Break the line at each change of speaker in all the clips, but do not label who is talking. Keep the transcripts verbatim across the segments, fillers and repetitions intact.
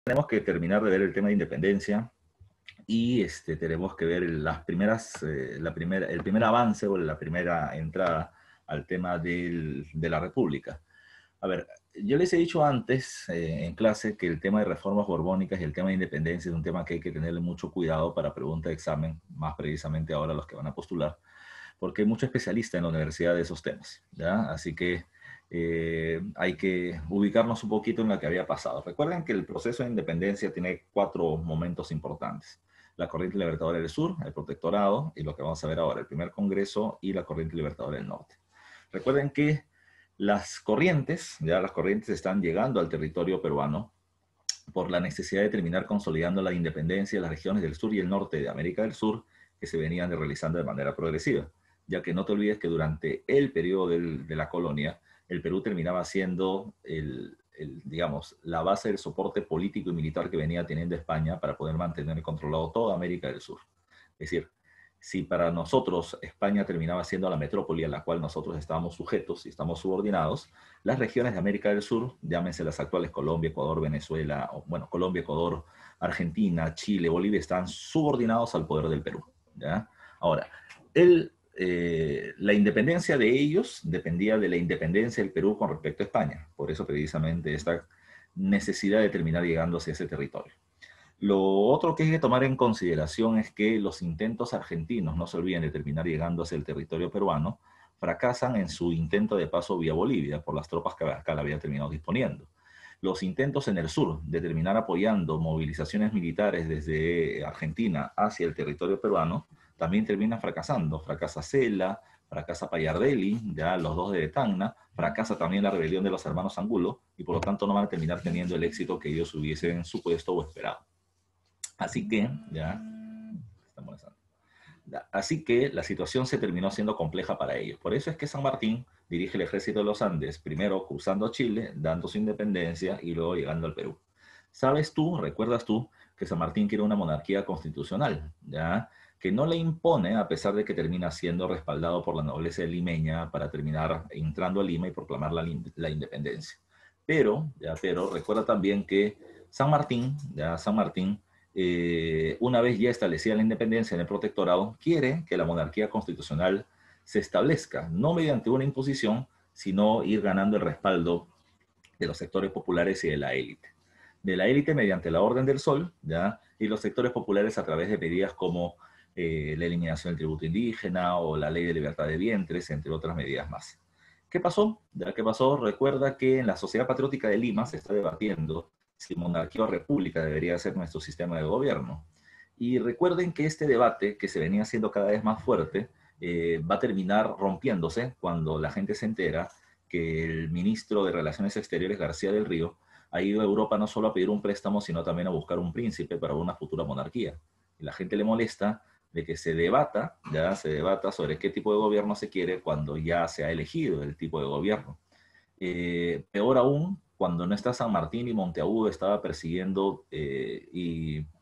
tenemos que terminar de ver el tema de independencia y este, tenemos que ver las primeras, eh, la primera, el primer avance o la primera entrada al tema del, de la República. A ver, yo les he dicho antes eh, en clase que el tema de reformas borbónicas y el tema de independencia es un tema que hay que tenerle mucho cuidado para pregunta de examen, más precisamente ahora los que van a postular, porque hay mucho especialista en la universidad de esos temas, ¿ya? Así que eh, hay que ubicarnos un poquito en lo que había pasado. Recuerden que el proceso de independencia tiene cuatro momentos importantes. La corriente libertadora del sur, el protectorado, y lo que vamos a ver ahora, el primer congreso y la corriente libertadora del norte. Recuerden que las corrientes, ya las corrientes están llegando al territorio peruano por la necesidad de terminar consolidando la independencia de las regiones del sur y el norte de América del Sur que se venían realizando de manera progresiva, ya que no te olvides que durante el periodo del, de la colonia, el Perú terminaba siendo el, el, digamos, la base del soporte político y militar que venía teniendo España para poder mantener controlado toda América del Sur. Es decir, si para nosotros España terminaba siendo la metrópoli a la cual nosotros estábamos sujetos y estamos subordinados, las regiones de América del Sur, llámense las actuales Colombia, Ecuador, Venezuela, o, bueno, Colombia, Ecuador, Argentina, Chile, Bolivia, están subordinados al poder del Perú, ¿ya? Ahora, el, eh, la independencia de ellos dependía de la independencia del Perú con respecto a España. Por eso precisamente esta necesidad de terminar llegando hacia ese territorio. Lo otro que hay que tomar en consideración es que los intentos argentinos, no se olviden de terminar llegando hacia el territorio peruano, fracasan en su intento de paso vía Bolivia por las tropas que acá la había terminado disponiendo. Los intentos en el sur de terminar apoyando movilizaciones militares desde Argentina hacia el territorio peruano también terminan fracasando. Fracasa Cela, fracasa Payardelli, ya los dos de Tacna, fracasa también la rebelión de los hermanos Angulo y por lo tanto no van a terminar teniendo el éxito que ellos hubiesen supuesto o esperado. Así que, ya, está molestando. Así que la situación se terminó siendo compleja para ellos. Por eso es que San Martín dirige el ejército de los Andes, primero cruzando Chile, dando su independencia y luego llegando al Perú. ¿Sabes tú, recuerdas tú, que San Martín quiere una monarquía constitucional, ya? Que no le impone, a pesar de que termina siendo respaldado por la nobleza limeña para terminar entrando a Lima y proclamar la, la independencia. Pero, ya, pero recuerda también que San Martín, ya San Martín, eh, una vez ya establecida la independencia en el protectorado, quiere que la monarquía constitucional se establezca, no mediante una imposición, sino ir ganando el respaldo de los sectores populares y de la élite. De la élite mediante la Orden del Sol, ¿ya? Y los sectores populares a través de medidas como eh, la eliminación del tributo indígena o la ley de libertad de vientres, entre otras medidas más. ¿Qué pasó? ¿Ya? ¿Qué pasó? Recuerda que en la Sociedad Patriótica de Lima se está debatiendo si monarquía o república debería ser nuestro sistema de gobierno. Y recuerden que este debate, que se venía haciendo cada vez más fuerte, eh, va a terminar rompiéndose cuando la gente se entera que el ministro de Relaciones Exteriores, García del Río, ha ido a Europa no solo a pedir un préstamo, sino también a buscar un príncipe para una futura monarquía. Y la gente le molesta de que se debata, ya se debata sobre qué tipo de gobierno se quiere cuando ya se ha elegido el tipo de gobierno. Eh, peor aún, cuando no está San Martín y Monteagudo estaba persiguiendo eh, y uh,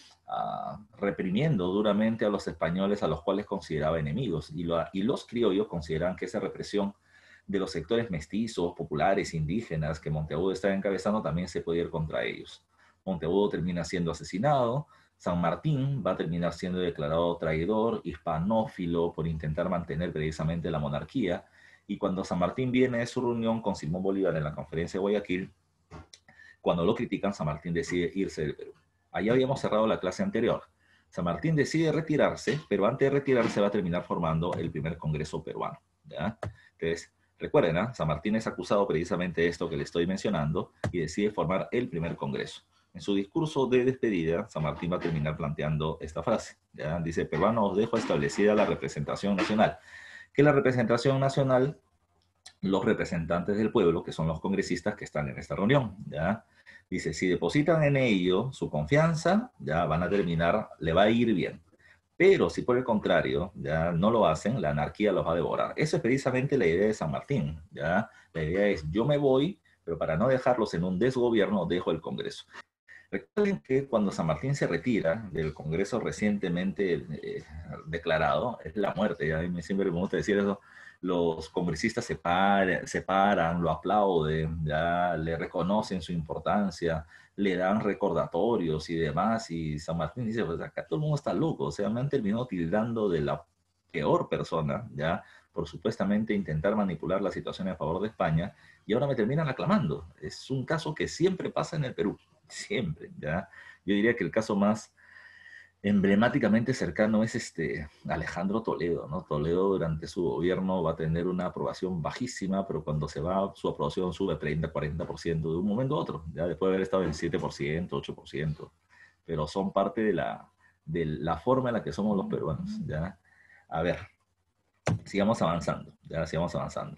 reprimiendo duramente a los españoles a los cuales consideraba enemigos. Y, lo, y los criollos consideran que esa represión de los sectores mestizos, populares, indígenas que Monteagudo estaba encabezando también se puede ir contra ellos. Monteagudo termina siendo asesinado, San Martín va a terminar siendo declarado traidor, hispanófilo, por intentar mantener precisamente la monarquía. Y cuando San Martín viene de su reunión con Simón Bolívar en la conferencia de Guayaquil, cuando lo critican, San Martín decide irse del Perú. Allí habíamos cerrado la clase anterior. San Martín decide retirarse, pero antes de retirarse va a terminar formando el primer Congreso peruano, ¿ya? Entonces, recuerden, ¿eh? San Martín es acusado precisamente de esto que le estoy mencionando y decide formar el primer Congreso. En su discurso de despedida, San Martín va a terminar planteando esta frase, ¿ya? Dice: peruano, os dejo establecida la representación nacional. Que la representación nacional, los representantes del pueblo, que son los congresistas que están en esta reunión, ¿ya? Dice, si depositan en ello su confianza, ya van a terminar, le va a ir bien. Pero si por el contrario, ya no lo hacen, la anarquía los va a devorar. Eso es precisamente la idea de San Martín, ¿ya? La idea es, yo me voy, pero para no dejarlos en un desgobierno, dejo el Congreso. Recuerden que cuando San Martín se retira del Congreso recientemente eh, declarado, es la muerte, ya a mí siempre me gusta decir eso, los congresistas se, par, se paran, lo aplauden, ya le reconocen su importancia, le dan recordatorios y demás, y San Martín dice, pues acá todo el mundo está loco, o sea, me han terminado tildando de la peor persona, ya, por supuestamente intentar manipular la situación a favor de España, y ahora me terminan aclamando. Es un caso que siempre pasa en el Perú, siempre, ya. Yo diría que el caso más emblemáticamente cercano es este Alejandro Toledo, ¿no? Toledo durante su gobierno va a tener una aprobación bajísima, pero cuando se va, su aprobación sube treinta, cuarenta por ciento de un momento a otro, ya después de haber estado en siete por ciento, ocho por ciento, pero son parte de la, de la forma en la que somos los peruanos, ¿ya? A ver, sigamos avanzando, ya sigamos avanzando.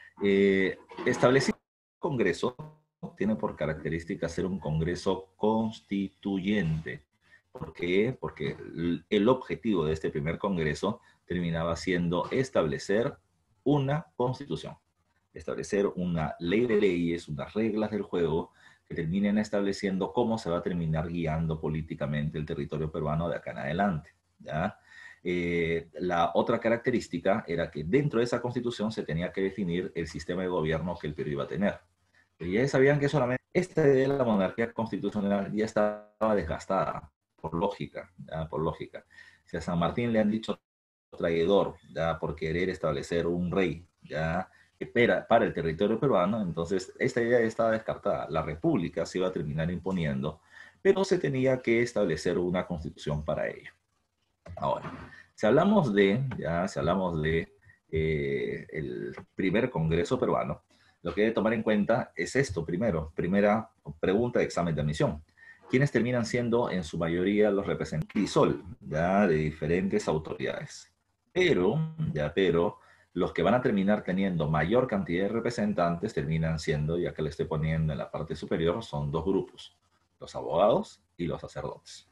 Eh, establecer un congreso tiene por característica ser un congreso constituyente. ¿Por qué? Porque el objetivo de este primer congreso terminaba siendo establecer una constitución, establecer una ley de leyes, unas reglas del juego que terminen estableciendo cómo se va a terminar guiando políticamente el territorio peruano de acá en adelante, ¿ya? Eh, la otra característica era que dentro de esa constitución se tenía que definir el sistema de gobierno que el Perú iba a tener. Pero ya sabían que solamente esta idea de la monarquía constitucional ya estaba desgastada, por lógica, ¿ya? Por lógica. Si a San Martín le han dicho traidor, ya por querer establecer un rey, ya que para, para el territorio peruano, entonces esta idea ya estaba descartada. La república se iba a terminar imponiendo, pero se tenía que establecer una constitución para ello. Ahora, si hablamos de, ya, si hablamos de eh, el primer Congreso peruano, lo que hay que tomar en cuenta es esto primero. Primera pregunta de examen de admisión. ¿Quiénes terminan siendo en su mayoría los representantes ya, de diferentes autoridades? Pero, ya, pero, los que van a terminar teniendo mayor cantidad de representantes terminan siendo, ya que le estoy poniendo en la parte superior, son dos grupos, los abogados y los sacerdotes.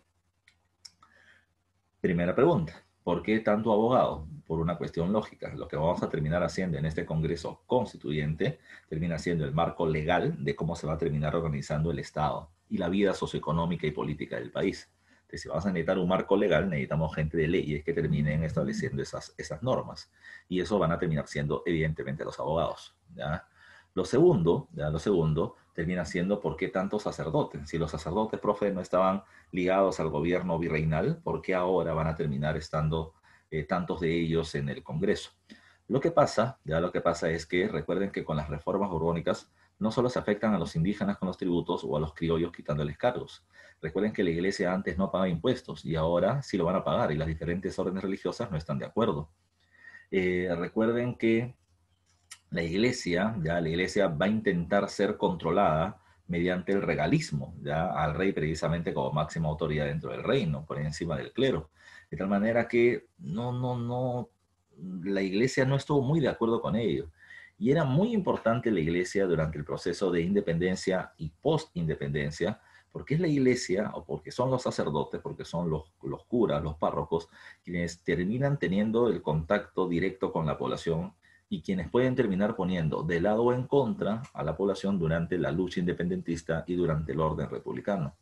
Primera pregunta, ¿por qué tanto abogado? Por una cuestión lógica. Lo que vamos a terminar haciendo en este Congreso Constituyente termina siendo el marco legal de cómo se va a terminar organizando el Estado y la vida socioeconómica y política del país. Entonces, si vamos a necesitar un marco legal, necesitamos gente de leyes que terminen estableciendo esas, esas normas. Y eso van a terminar siendo, evidentemente, los abogados, ¿ya? Lo segundo, ya lo segundo, termina siendo ¿por qué tantos sacerdotes? Si los sacerdotes, profe, no estaban ligados al gobierno virreinal, ¿por qué ahora van a terminar estando eh, tantos de ellos en el Congreso? Lo que pasa, ya lo que pasa es que recuerden que con las reformas borbónicas no solo se afectan a los indígenas con los tributos o a los criollos quitándoles cargos. Recuerden que la iglesia antes no pagaba impuestos y ahora sí lo van a pagar y las diferentes órdenes religiosas no están de acuerdo. Eh, recuerden que la iglesia, ya la iglesia va a intentar ser controlada mediante el regalismo, ya al rey precisamente como máxima autoridad dentro del reino, por encima del clero. De tal manera que no, no, no, la iglesia no estuvo muy de acuerdo con ello. Y era muy importante la iglesia durante el proceso de independencia y post-independencia, porque es la iglesia, o porque son los sacerdotes, porque son los, los curas, los párrocos, quienes terminan teniendo el contacto directo con la población y quienes pueden terminar poniendo de lado o en contra a la población durante la lucha independentista y durante el orden republicano.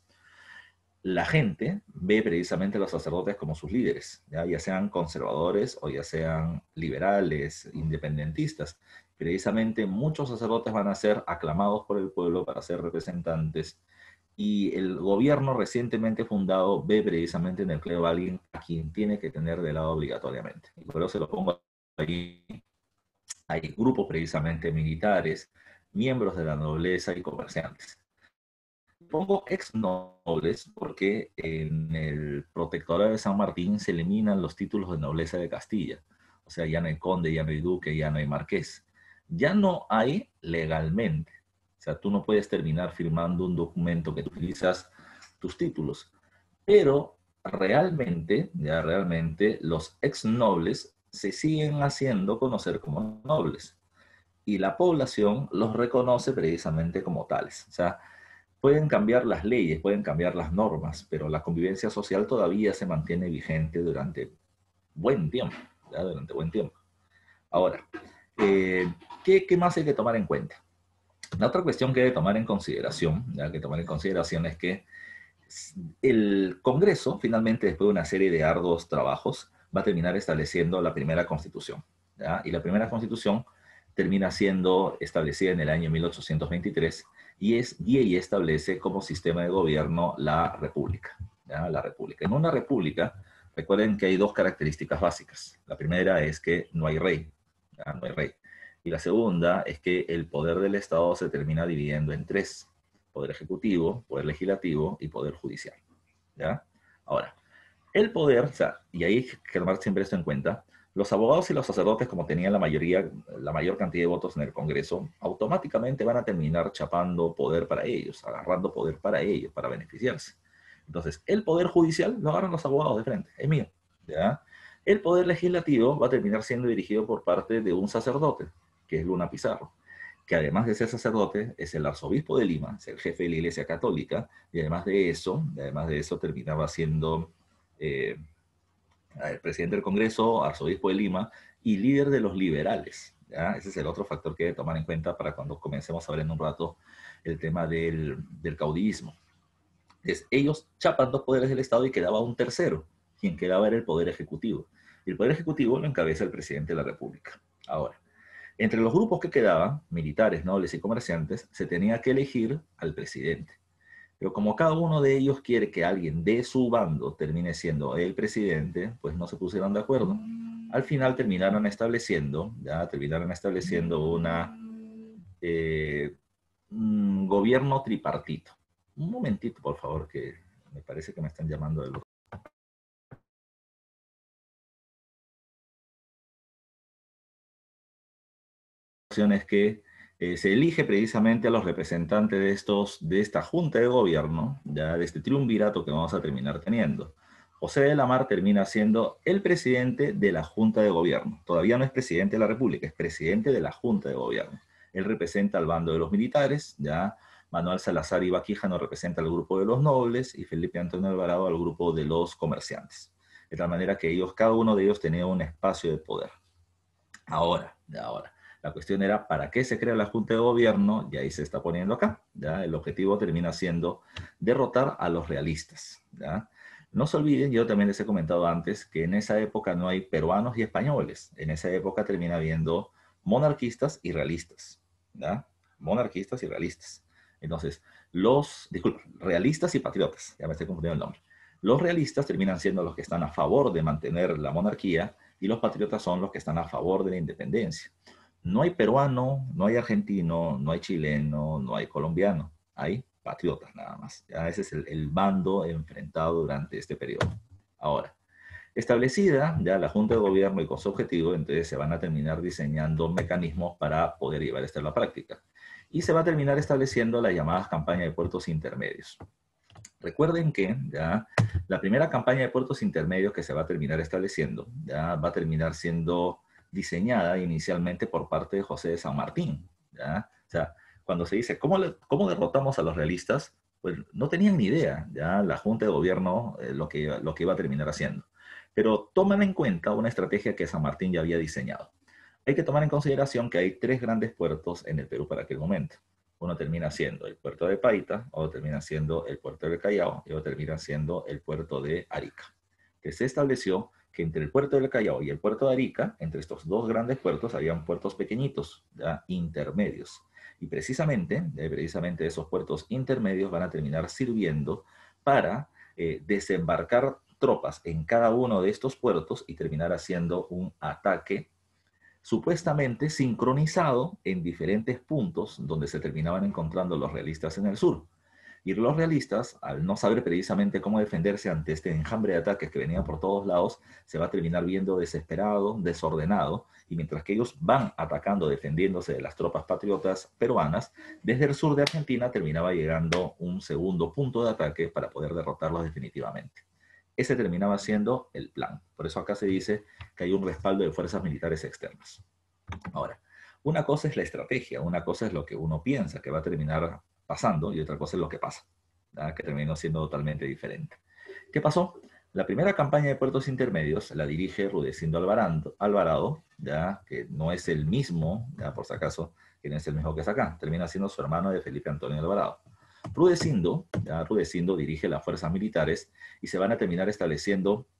La gente ve precisamente a los sacerdotes como sus líderes, ya, ya sean conservadores o ya sean liberales, independentistas. Precisamente muchos sacerdotes van a ser aclamados por el pueblo para ser representantes y el gobierno recientemente fundado ve precisamente en el clero a alguien a quien tiene que tener de lado obligatoriamente. Y por eso se lo pongo ahí. Hay grupos precisamente militares, miembros de la nobleza y comerciantes. Pongo ex nobles porque en el protectorado de San Martín se eliminan los títulos de nobleza de Castilla. O sea, ya no hay conde, ya no hay duque, ya no hay marqués. Ya no hay legalmente. O sea, tú no puedes terminar firmando un documento que tú utilizas tus títulos. Pero realmente, ya realmente, los ex nobles se siguen haciendo conocer como nobles y la población los reconoce precisamente como tales. O sea, pueden cambiar las leyes, pueden cambiar las normas, pero la convivencia social todavía se mantiene vigente durante buen tiempo, ¿ya? Durante buen tiempo. Ahora, eh, ¿qué, ¿qué más hay que tomar en cuenta? La otra cuestión que hay que tomar en consideración, ya hay que tomar en consideración es que el Congreso, finalmente, después de una serie de arduos trabajos, va a terminar estableciendo la primera Constitución. ¿ya? Y la primera constitución termina siendo establecida en el año mil ochocientos veintitrés y, es, y ella establece como sistema de gobierno la república, ¿ya? La república. En una república, recuerden que hay dos características básicas. La primera es que no hay rey, ¿ya? No hay rey. Y la segunda es que el poder del Estado se termina dividiendo en tres: poder ejecutivo, poder legislativo y poder judicial, ¿ya? Ahora, el poder, o sea, y hay que tomar siempre esto en cuenta, los abogados y los sacerdotes, como tenían la mayoría, la mayor cantidad de votos en el Congreso, automáticamente van a terminar chapando poder para ellos, agarrando poder para ellos, para beneficiarse. Entonces, el poder judicial lo agarran los abogados de frente, es mío, ¿ya? El poder legislativo va a terminar siendo dirigido por parte de un sacerdote, que es Luna Pizarro, que además de ser sacerdote, es el arzobispo de Lima, es el jefe de la Iglesia Católica, y además de eso, además de eso terminaba siendo eh, el presidente del Congreso, arzobispo de Lima y líder de los liberales, ¿ya? Ese es el otro factor que hay que tomar en cuenta para cuando comencemos a ver en un rato el tema del, del caudillismo. Entonces, ellos chapan dos poderes del Estado y quedaba un tercero. Quien quedaba era el poder ejecutivo. Y el poder ejecutivo lo encabeza el presidente de la República. Ahora, entre los grupos que quedaban, militares, nobles y comerciantes, se tenía que elegir al presidente. Pero como cada uno de ellos quiere que alguien de su bando termine siendo el presidente, pues no se pusieron de acuerdo. Al final terminaron estableciendo, ya terminaron estableciendo una, eh, un gobierno tripartito. Un momentito, por favor, que me parece que me están llamando del otro. Es que eh, se elige precisamente a los representantes de, estos, de esta junta de gobierno, ya de este triunvirato que vamos a terminar teniendo. José de la Mar termina siendo el presidente de la junta de gobierno. Todavía no es presidente de la República, es presidente de la junta de gobierno. Él representa al bando de los militares, ya Manuel Salazar Iba Quijano representa al grupo de los nobles y Felipe Antonio Alvarado al grupo de los comerciantes. De tal manera que ellos, cada uno de ellos tenía un espacio de poder. Ahora, ya ahora. La cuestión era, ¿para qué se crea la Junta de Gobierno? Y ahí se está poniendo acá, ¿ya? El objetivo termina siendo derrotar a los realistas, ¿ya? No se olviden, yo también les he comentado antes, que en esa época no hay peruanos y españoles. En esa época termina habiendo monarquistas y realistas, ¿ya? Monarquistas y realistas. Entonces, los, disculpa, realistas y patriotas, ya me estoy confundiendo el nombre. Los realistas terminan siendo los que están a favor de mantener la monarquía y los patriotas son los que están a favor de la independencia. No hay peruano, no hay argentino, no hay chileno, no hay colombiano. Hay patriotas nada más. Ya ese es el, el bando enfrentado durante este periodo. Ahora, establecida ya la Junta de Gobierno y con su objetivo, entonces se van a terminar diseñando mecanismos para poder llevar esto a la práctica. Y se va a terminar estableciendo las llamadas campañas de puertos intermedios. Recuerden que ya la primera campaña de puertos intermedios que se va a terminar estableciendo, ya va a terminar siendo diseñada inicialmente por parte de José de San Martín, ¿ya? O sea, cuando se dice, ¿cómo, le, cómo derrotamos a los realistas? Pues no tenían ni idea, ya la Junta de Gobierno eh, lo, que, lo que iba a terminar haciendo. Pero toman en cuenta una estrategia que San Martín ya había diseñado. Hay que tomar en consideración que hay tres grandes puertos en el Perú para aquel momento. Uno termina siendo el puerto de Paita, otro termina siendo el puerto del Callao y otro termina siendo el puerto de Arica. Que se estableció que entre el puerto del Callao y el puerto de Arica, entre estos dos grandes puertos, habían puertos pequeñitos, ya, intermedios. Y precisamente, eh, precisamente esos puertos intermedios van a terminar sirviendo para eh, desembarcar tropas en cada uno de estos puertos y terminar haciendo un ataque supuestamente sincronizado en diferentes puntos donde se terminaban encontrando los realistas en el sur. Y los realistas, al no saber precisamente cómo defenderse ante este enjambre de ataques que venía por todos lados, se va a terminar viendo desesperado, desordenado, y mientras que ellos van atacando, defendiéndose de las tropas patriotas peruanas, desde el sur de Argentina terminaba llegando un segundo punto de ataque para poder derrotarlos definitivamente. Ese terminaba siendo el plan. Por eso acá se dice que hay un respaldo de fuerzas militares externas. Ahora, una cosa es la estrategia, una cosa es lo que uno piensa que va a terminar pasando y otra cosa es lo que pasa, ¿verdad? Que terminó siendo totalmente diferente. ¿Qué pasó? La primera campaña de puertos intermedios la dirige Rudecindo Alvarado, Alvarado ya, que no es el mismo, ya por si acaso, que no es el mismo que es acá, termina siendo su hermano de Felipe Antonio Alvarado. Rudecindo, ya, Rudecindo dirige las fuerzas militares y se van a terminar estableciendo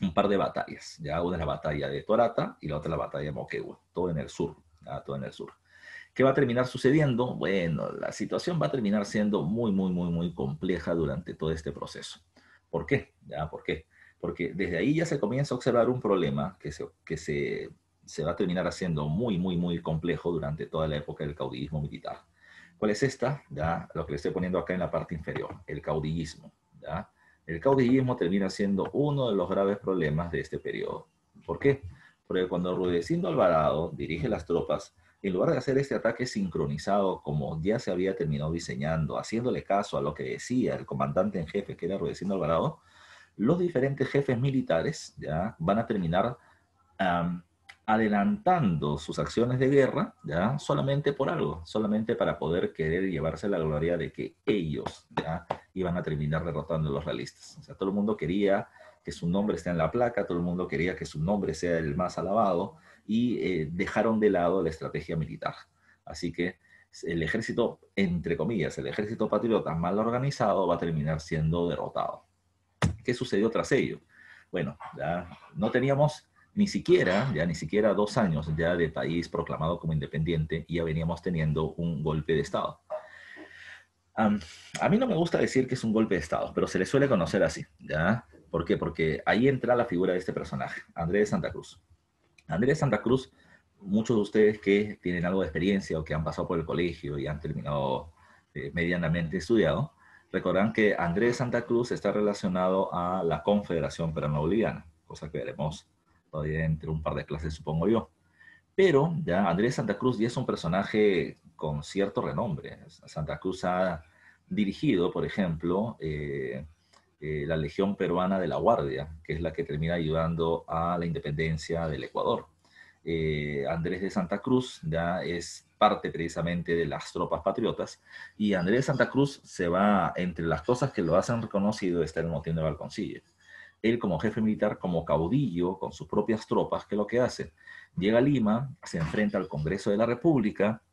un par de batallas. Ya una es la batalla de Torata y la otra la batalla de Moquegua, todo en el sur, ya, todo en el sur. ¿Qué va a terminar sucediendo? Bueno, la situación va a terminar siendo muy, muy, muy, muy compleja durante todo este proceso. ¿Por qué? ¿Ya? ¿Por qué? Porque desde ahí ya se comienza a observar un problema que se, que se, se va a terminar haciendo muy, muy, muy complejo durante toda la época del caudillismo militar. ¿Cuál es esta? ¿Ya? Lo que le estoy poniendo acá en la parte inferior, el caudillismo. ¿Ya? El caudillismo termina siendo uno de los graves problemas de este periodo. ¿Por qué? Porque cuando Rudecindo Alvarado dirige las tropas, en lugar de hacer este ataque sincronizado como ya se había terminado diseñando, haciéndole caso a lo que decía el comandante en jefe, que era Rudecindo Alvarado, los diferentes jefes militares ya van a terminar um, adelantando sus acciones de guerra, ya solamente por algo, solamente para poder querer llevarse la gloria de que ellos ya iban a terminar derrotando a los realistas. O sea, todo el mundo quería que su nombre esté en la placa, todo el mundo quería que su nombre sea el más alabado, y eh, dejaron de lado la estrategia militar. Así que el ejército, entre comillas, el ejército patriota mal organizado va a terminar siendo derrotado. ¿Qué sucedió tras ello? Bueno, ya no teníamos ni siquiera, ya ni siquiera dos años ya de país proclamado como independiente y ya veníamos teniendo un golpe de Estado. Um, a mí no me gusta decir que es un golpe de Estado, pero se le suele conocer así, ¿ya? ¿Por qué? Porque ahí entra la figura de este personaje, Andrés de Santa Cruz. Andrés de Santa Cruz, muchos de ustedes que tienen algo de experiencia o que han pasado por el colegio y han terminado eh, medianamente estudiado, recordarán que Andrés de Santa Cruz está relacionado a la Confederación Peruano-Boliviana, cosa que veremos todavía entre un par de clases, supongo yo. Pero ya Andrés de Santa Cruz ya es un personaje con cierto renombre. Santa Cruz ha dirigido, por ejemplo, eh, eh, la Legión Peruana de la Guardia, que es la que termina ayudando a la independencia del Ecuador. Eh, Andrés de Santa Cruz ya es parte precisamente de las tropas patriotas, y Andrés de Santa Cruz se va, entre las cosas que lo hacen reconocido, está el motín de Balconcillo. Él como jefe militar, como caudillo, con sus propias tropas, ¿qué es lo que hace? Llega a Lima, se enfrenta al Congreso de la República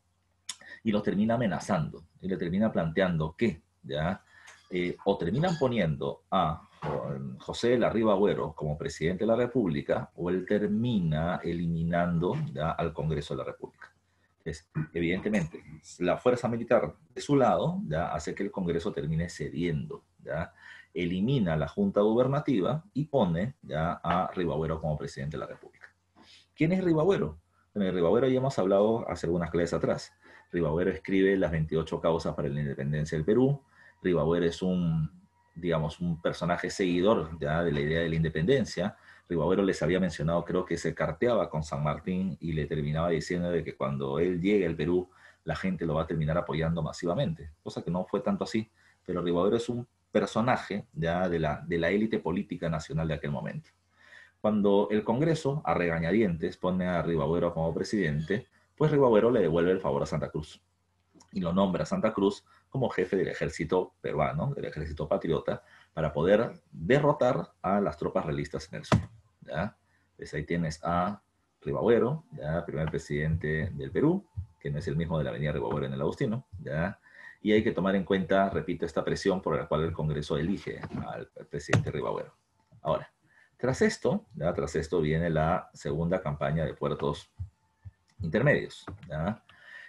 y lo termina amenazando, y le termina planteando que, ¿ya? Eh, o terminan poniendo a José de la Riva Agüero como presidente de la República, o él termina eliminando, ¿ya?, al Congreso de la República. Entonces, evidentemente, la fuerza militar de su lado, ¿ya?, hace que el Congreso termine cediendo, ¿ya?, elimina la Junta Gubernativa y pone, ¿ya?, a Riva Agüero como presidente de la República. ¿Quién es Riva Agüero? Bueno, de Riva Agüero ya hemos hablado hace algunas clases atrás. Riva Agüero escribe las veintiocho causas para la independencia del Perú. Riva Agüero es un, digamos, un personaje seguidor ya de la idea de la independencia. Riva Agüero les había mencionado, creo que se carteaba con San Martín y le terminaba diciendo de que cuando él llegue al Perú, la gente lo va a terminar apoyando masivamente, cosa que no fue tanto así, pero Riva Agüero es un personaje ya de la, de la élite política nacional de aquel momento. Cuando el Congreso, a regañadientes, pone a Riva Agüero como presidente, pues Riva Agüero le devuelve el favor a Santa Cruz y lo nombra a Santa Cruz como jefe del ejército peruano, del ejército patriota, para poder derrotar a las tropas realistas en el sur, ¿ya? Pues ahí tienes a Riva Agüero, ¿ya?, primer presidente del Perú, que no es el mismo de la avenida Riva Agüero en el Agustino, ¿ya? Y hay que tomar en cuenta, repito, esta presión por la cual el Congreso elige al presidente Riva Agüero. Ahora, tras esto, ¿ya?, tras esto viene la segunda campaña de puertos intermedios, ¿ya?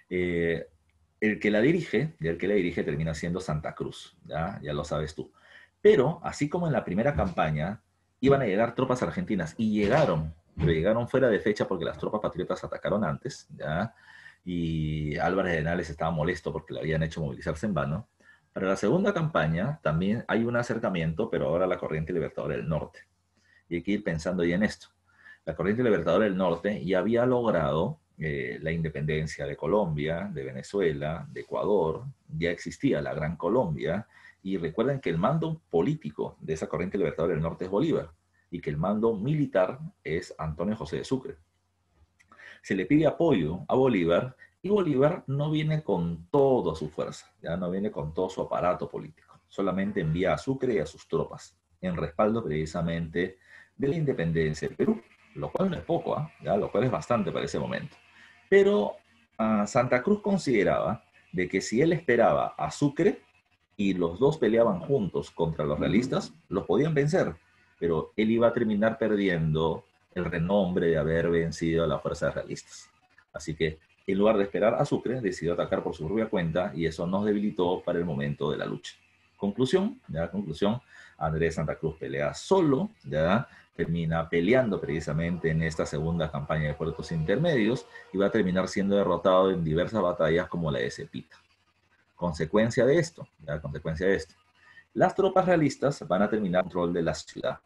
Eh, el que la dirige, y el que la dirige termina siendo Santa Cruz, ¿ya? Ya lo sabes tú. Pero, así como en la primera campaña, iban a llegar tropas argentinas, y llegaron, pero llegaron fuera de fecha porque las tropas patriotas atacaron antes, ¿ya? Y Álvarez de Henares estaba molesto porque le habían hecho movilizarse en vano. Para la segunda campaña también hay un acercamiento, pero ahora la Corriente Libertadora del Norte. Y hay que ir pensando ya en esto. La Corriente Libertadora del Norte ya había logrado eh, la independencia de Colombia, de Venezuela, de Ecuador. Ya existía la Gran Colombia. Y recuerden que el mando político de esa Corriente Libertadora del Norte es Bolívar, y que el mando militar es Antonio José de Sucre. Se le pide apoyo a Bolívar, y Bolívar no viene con toda su fuerza, ya no viene con todo su aparato político. Solamente envía a Sucre y a sus tropas, en respaldo precisamente de la independencia del Perú, lo cual no es poco, ¿eh? ¿Ya? Lo cual es bastante para ese momento. Pero uh, Santa Cruz consideraba de que si él esperaba a Sucre y los dos peleaban juntos contra los realistas, los podían vencer. pero él iba a terminar perdiendo el renombre de haber vencido a las fuerzas realistas. Así que, en lugar de esperar a Sucre, decidió atacar por su propia cuenta y eso nos debilitó para el momento de la lucha. Conclusión, ya conclusión, Andrés Santa Cruz pelea solo, ya termina peleando precisamente en esta segunda campaña de puertos intermedios y va a terminar siendo derrotado en diversas batallas como la de Cepita. Consecuencia de esto, ya consecuencia de esto, las tropas realistas van a terminar el control de la ciudad,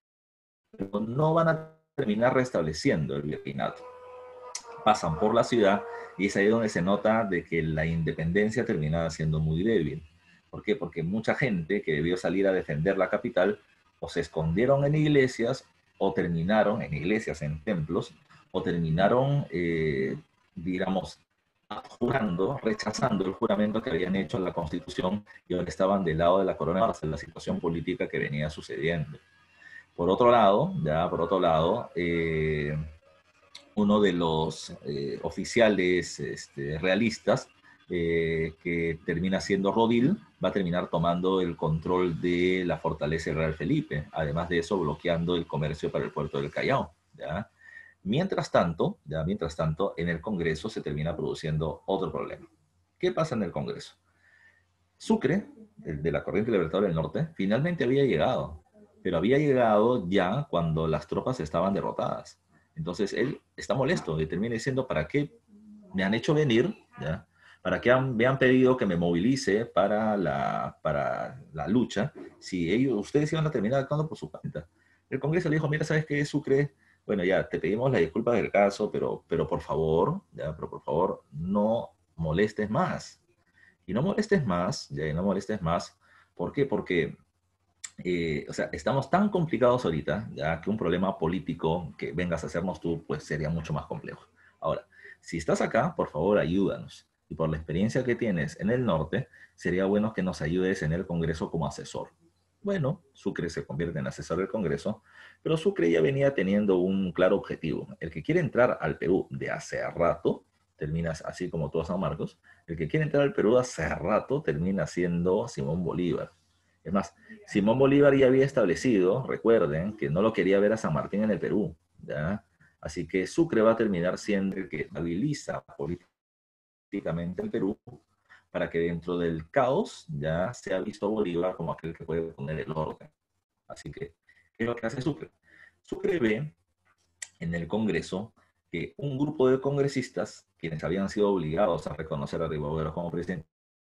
pero no van a terminar restableciendo el virreinato. Pasan por la ciudad y es ahí donde se nota de que la independencia termina siendo muy débil. ¿Por qué? Porque mucha gente que debió salir a defender la capital o se escondieron en iglesias o terminaron en iglesias, en templos, o terminaron, eh, digamos, jurando, rechazando el juramento que habían hecho a la Constitución y ahora estaban del lado de la corona de la situación política que venía sucediendo. Por otro lado, ya por otro lado, eh, uno de los eh, oficiales este, realistas, eh, que termina siendo Rodil, va a terminar tomando el control de la fortaleza de Real Felipe, además de eso bloqueando el comercio para el puerto del Callao. ¿Ya? Mientras tanto, ya mientras tanto, en el Congreso se termina produciendo otro problema. ¿Qué pasa en el Congreso? Sucre, el de la Corriente Libertadora del Norte, finalmente había llegado, pero había llegado ya cuando las tropas estaban derrotadas. Entonces él está molesto y termina diciendo, ¿para qué me han hecho venir? ¿Ya? ¿Para qué han, me han pedido que me movilice para la, para la lucha si ellos, ustedes iban a terminar actuando por su cuenta? El Congreso le dijo, mira, ¿sabes qué, Sucre? Bueno, ya, te pedimos la disculpa del caso, pero, pero por favor, ya, pero por favor, no molestes más. Y no molestes más, ya, y no molestes más. ¿Por qué? Porque, eh, o sea, estamos tan complicados ahorita, ya que un problema político que vengas a hacernos tú, pues sería mucho más complejo. Ahora, si estás acá, por favor, ayúdanos. Y por la experiencia que tienes en el norte, sería bueno que nos ayudes en el Congreso como asesor. Bueno, Sucre se convierte en asesor del Congreso, pero Sucre ya venía teniendo un claro objetivo. El que quiere entrar al Perú de hace rato, terminas así como todo San Marcos, el que quiere entrar al Perú hace rato termina siendo Simón Bolívar. Es más, Simón Bolívar ya había establecido, recuerden, que no lo quería ver a San Martín en el Perú, ¿ya? Así que Sucre va a terminar siendo el que estabiliza políticamente el Perú para que dentro del caos ya sea visto Bolívar como aquel que puede poner el orden. Así que, ¿qué es lo que hace Sucre? Sucre ve en el Congreso que un grupo de congresistas, quienes habían sido obligados a reconocer a Rivadavia como presidente,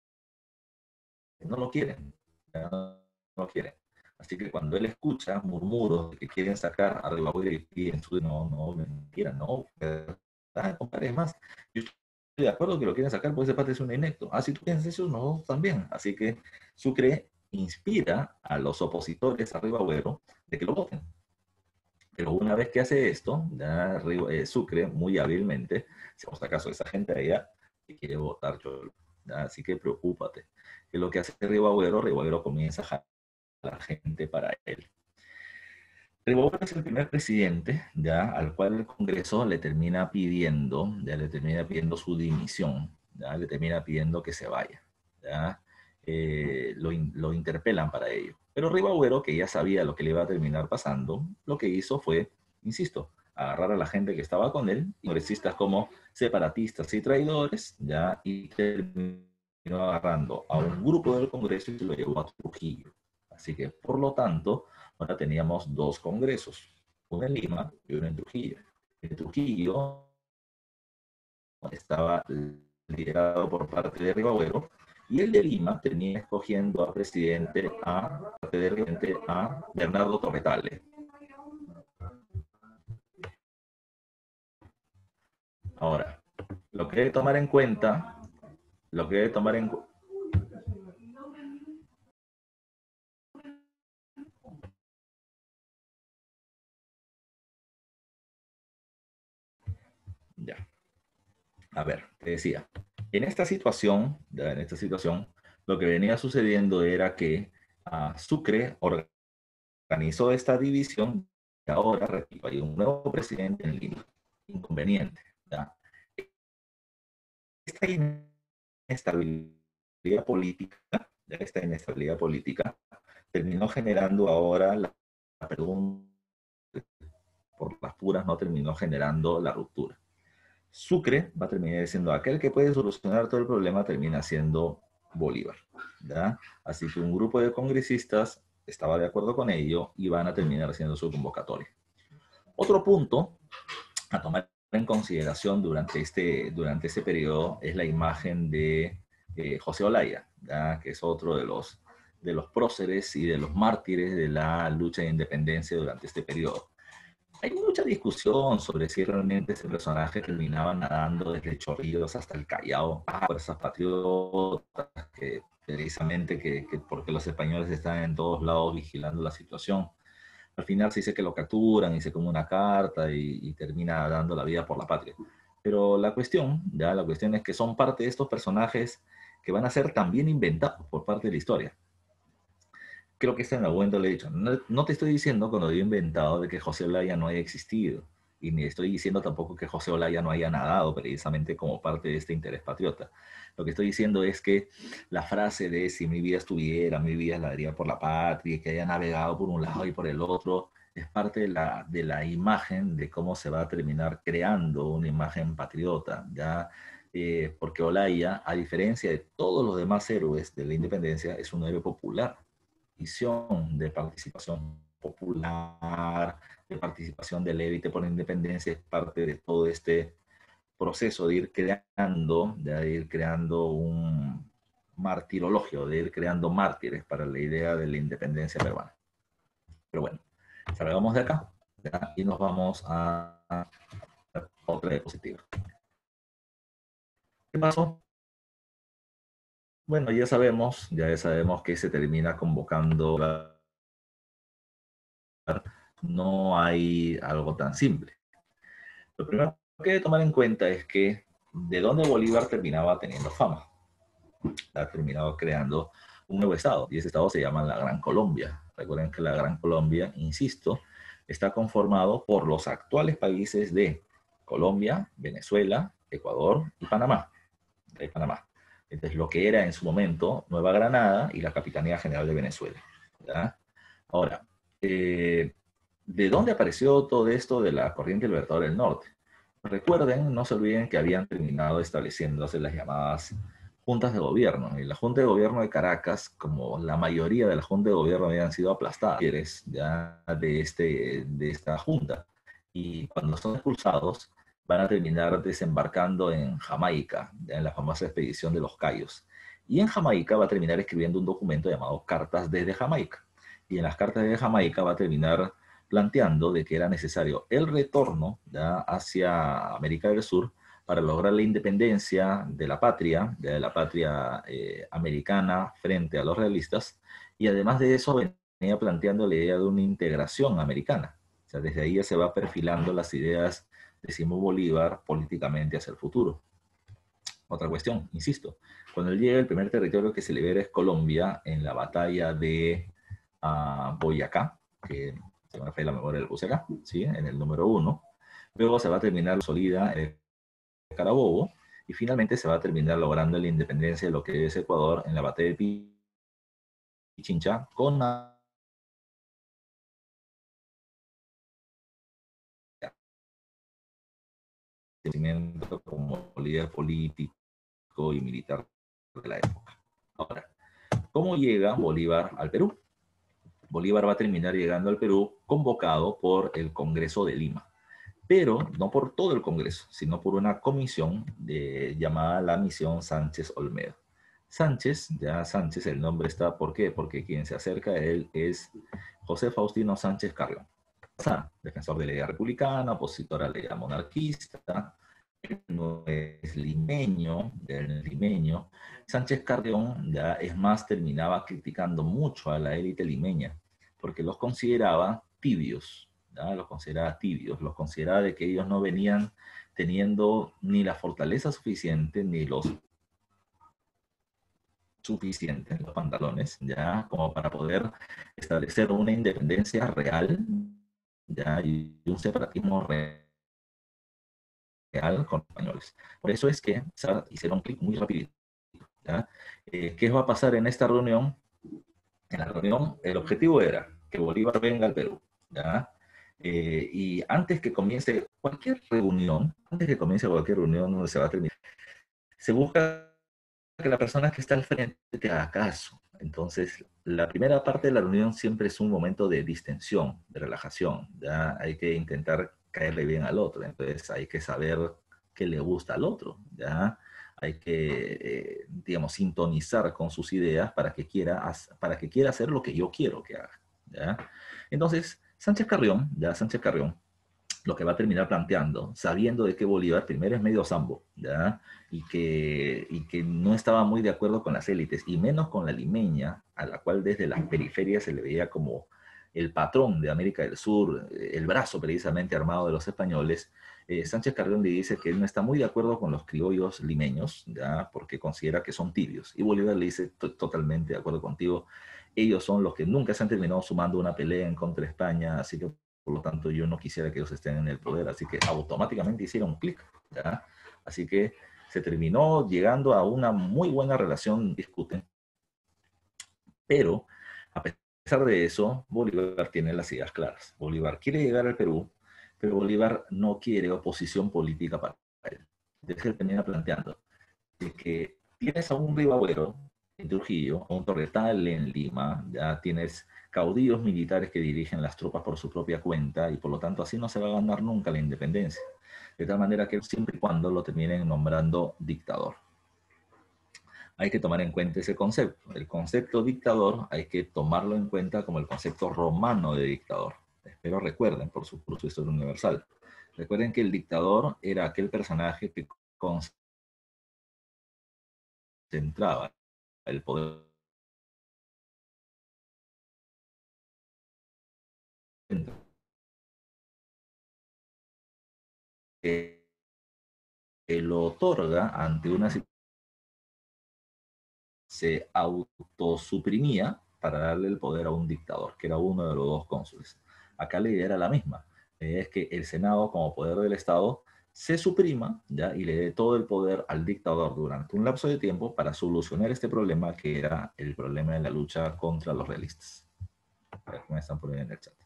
no lo quieren, ya no lo quieren. Así que cuando él escucha murmuros de que quieren sacar a Rivadavia y en su no, no, mentira, no, ah, compadre, es más, yo estoy de acuerdo que lo quieren sacar porque ese parte es un inepto. Ah, si tú piensas eso, no, también. Así que Sucre inspira a los opositores a Rivadavia de que lo voten. Pero una vez que hace esto, ya eh, Sucre muy hábilmente, si vamos a caso de esa gente allá que quiere votar Cholo. ¿Ya? Así que preocúpate. Que lo que hace Rivadavia, Rivadavia comienza a jalar a la gente para él. Rivadavia es el primer presidente, ya, al cual el Congreso le termina pidiendo, ya le termina pidiendo su dimisión, ya, le termina pidiendo que se vaya, ya, eh, lo, lo interpelan para ello. Pero Rivadavia, que ya sabía lo que le iba a terminar pasando, lo que hizo fue, insisto, agarrar a la gente que estaba con él, congresistas como separatistas y traidores, ya, y terminó agarrando a un grupo del Congreso y se lo llevó a Trujillo. Así que, por lo tanto, ahora teníamos dos congresos, uno en Lima y uno en Trujillo. En Trujillo estaba liderado por parte de Rivadavia y el de Lima tenía escogiendo a presidente a, presidente a Bernardo Torretale. Ahora, lo que debe tomar en cuenta, lo que debe tomar en cuenta, ya, a ver, te decía, en esta situación, ya en esta situación, lo que venía sucediendo era que uh, Sucre organizó esta división y ahora, repito, hay un nuevo presidente en Lima. Inconveniente. ¿Ya? Esta inestabilidad política, ¿ya? Esta inestabilidad política terminó generando ahora la pregunta por las puras no terminó generando la ruptura. Sucre va a terminar siendo aquel que puede solucionar todo el problema, termina siendo Bolívar, ¿ya? Así que un grupo de congresistas estaba de acuerdo con ello y van a terminar siendo su convocatoria. Otro punto a tomar en consideración durante este, durante este periodo es la imagen de eh, José Olaya, ¿ya? Que es otro de los, de los próceres y de los mártires de la lucha de independencia durante este periodo. Hay mucha discusión sobre si realmente ese personaje terminaba nadando desde Chorrillos hasta el Callao a fuerzas patriotas, que precisamente que, que porque los españoles están en todos lados vigilando la situación. Al final se dice que lo capturan y se come una carta y, y termina dando la vida por la patria. Pero la cuestión, ya la cuestión es que son parte de estos personajes que van a ser también inventados por parte de la historia. Creo que este en algún momento le he dicho, no, no te estoy diciendo cuando he inventado de que José Olaya no haya existido, y ni estoy diciendo tampoco que José Olaya no haya nadado precisamente como parte de este interés patriota. Lo que estoy diciendo es que la frase de si mi vida estuviera, mi vida la daría por la patria, que haya navegado por un lado y por el otro, es parte de la, de la imagen de cómo se va a terminar creando una imagen patriota, ¿ya? Eh, porque Olaya, a diferencia de todos los demás héroes de la independencia, es un héroe popular, de participación popular, de participación de la élite por la independencia, es parte de todo este proceso de ir creando, de ir creando un martirologio, de ir creando mártires para la idea de la independencia peruana. Pero bueno, salgamos de acá, ¿ya? Y nos vamos a otra diapositiva. ¿Qué pasó? Bueno, ya sabemos, ya sabemos que se termina convocando la... No hay algo tan simple. Lo primero que hay que tomar en cuenta es que de dónde Bolívar terminaba teniendo fama. Ha terminado creando un nuevo estado, y ese estado se llama la Gran Colombia. Recuerden que la Gran Colombia, insisto, está conformado por los actuales países de Colombia, Venezuela, Ecuador y Panamá. De Panamá. Entonces, lo que era en su momento Nueva Granada y la Capitanía General de Venezuela, ¿ya? Ahora, eh, ¿de dónde apareció todo esto de la Corriente Libertadora del Norte? Recuerden, no se olviden que habían terminado estableciéndose las llamadas juntas de gobierno. Y la Junta de Gobierno de Caracas, como la mayoría de la Junta de Gobierno habían sido aplastadas ya de, este, de esta junta. Y cuando son expulsados, van a terminar desembarcando en Jamaica, en la famosa expedición de los Cayos. Y en Jamaica va a terminar escribiendo un documento llamado Cartas desde Jamaica. Y en las cartas desde Jamaica va a terminar planteando de que era necesario el retorno ya hacia América del Sur para lograr la independencia de la patria, de la patria eh, americana frente a los realistas, y además de eso venía planteando la idea de una integración americana. O sea, desde ahí ya se va perfilando las ideas de Simón Bolívar políticamente hacia el futuro. Otra cuestión, insisto, cuando él llega, el primer territorio que se libera es Colombia en la batalla de uh, Boyacá, que se me fue la memoria del Buceca, ¿sí? En el número uno. Luego se va a terminar consolida en el Carabobo y finalmente se va a terminar logrando la independencia de lo que es Ecuador en la batalla de Pichincha con como líder político y militar de la época. Ahora, ¿cómo llega Bolívar al Perú? Bolívar va a terminar llegando al Perú convocado por el Congreso de Lima, pero no por todo el Congreso, sino por una comisión de, llamada la Misión Sánchez Olmedo. Sánchez, ya Sánchez, el nombre está, ¿por qué? Porque quien se acerca a él es José Faustino Sánchez Carrión, defensor de la idea republicana, opositor a la idea monarquista, no es limeño, del limeño. Sánchez Carrión, ya es más, terminaba criticando mucho a la élite limeña, porque los consideraba tibios, ¿ya? Los consideraba tibios, los consideraba de que ellos no venían teniendo ni la fortaleza suficiente, ni los suficientes, los pantalones, ya, como para poder establecer una independencia real, ya, y un separatismo real con españoles. Por eso es que hicieron clic muy rápido. Eh, ¿Qué va a pasar en esta reunión? En la reunión, el objetivo era que Bolívar venga al Perú, ¿ya? Eh, y antes que comience cualquier reunión, antes que comience cualquier reunión donde se va a terminar, se busca que la persona que está al frente te haga caso. Entonces, la primera parte de la reunión siempre es un momento de distensión, de relajación. ¿Ya? Hay que intentar caerle bien al otro. Entonces, hay que saber qué le gusta al otro. ¿Ya? Hay que, eh, digamos, sintonizar con sus ideas para que, quiera, para que quiera hacer lo que yo quiero que haga. ¿Ya? Entonces, Sánchez Carrión, ya Sánchez Carrión, lo que va a terminar planteando, sabiendo de que Bolívar primero es medio sambo, ¿ya? Y que, y que no estaba muy de acuerdo con las élites, y menos con la limeña, a la cual desde las periferias se le veía como el patrón de América del Sur, el brazo precisamente armado de los españoles. eh, Sánchez Carrión le dice que él no está muy de acuerdo con los criollos limeños, ¿ya? Porque considera que son tibios. Y Bolívar le dice, totalmente de acuerdo contigo, ellos son los que nunca se han terminado sumando una pelea en contra de España, así que por lo tanto yo no quisiera que ellos estén en el poder, así que automáticamente hicieron clic, ¿ya? Así que se terminó llegando a una muy buena relación, discuten, pero a pesar de eso, Bolívar tiene las ideas claras. Bolívar quiere llegar al Perú, pero Bolívar no quiere oposición política para él. Entonces él termina planteando de que tienes a un Ribagüero en Trujillo, a un Torretal en Lima, ya tienes caudillos militares que dirigen las tropas por su propia cuenta y por lo tanto así no se va a ganar nunca la independencia. De tal manera que siempre y cuando lo terminen nombrando dictador. Hay que tomar en cuenta ese concepto. El concepto dictador hay que tomarlo en cuenta como el concepto romano de dictador. Espero recuerden por su, por su historia universal. Recuerden que el dictador era aquel personaje que concentraba el poder que lo otorga ante una situación, se autosuprimía para darle el poder a un dictador, que era uno de los dos cónsules. Acá la idea era la misma, es que el Senado como poder del Estado se suprima, ¿ya? Y le dé todo el poder al dictador durante un lapso de tiempo para solucionar este problema que era el problema de la lucha contra los realistas. A ver, me están poniendo en el chat.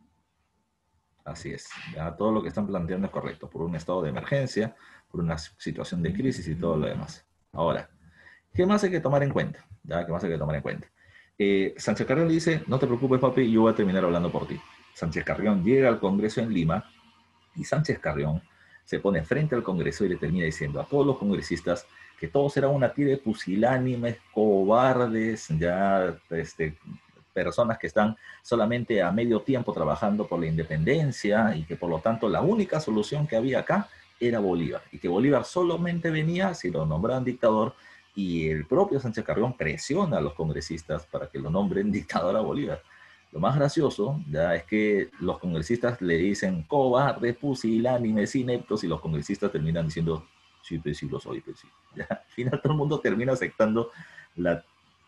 Así es, ya todo lo que están planteando es correcto, por un estado de emergencia, por una situación de crisis y todo lo demás. Ahora, ¿qué más hay que tomar en cuenta? ¿Ya? ¿Qué más hay que tomar en cuenta? Eh, Sánchez Carrión le dice, no te preocupes papi, yo voy a terminar hablando por ti. Sánchez Carrión llega al Congreso en Lima y Sánchez Carrión se pone frente al Congreso y le termina diciendo a todos los congresistas que todos eran una tira de pusilánimes, cobardes, ya este, personas que están solamente a medio tiempo trabajando por la independencia y que por lo tanto la única solución que había acá era Bolívar y que Bolívar solamente venía si lo nombraban dictador y el propio Sánchez Carrión presiona a los congresistas para que lo nombren dictador a Bolívar. Lo más gracioso ya es que los congresistas le dicen cobarde, pusilánimes, ineptos y los congresistas terminan diciendo sí, pues sí lo soy, pues sí. Ya, al final todo el mundo termina aceptando la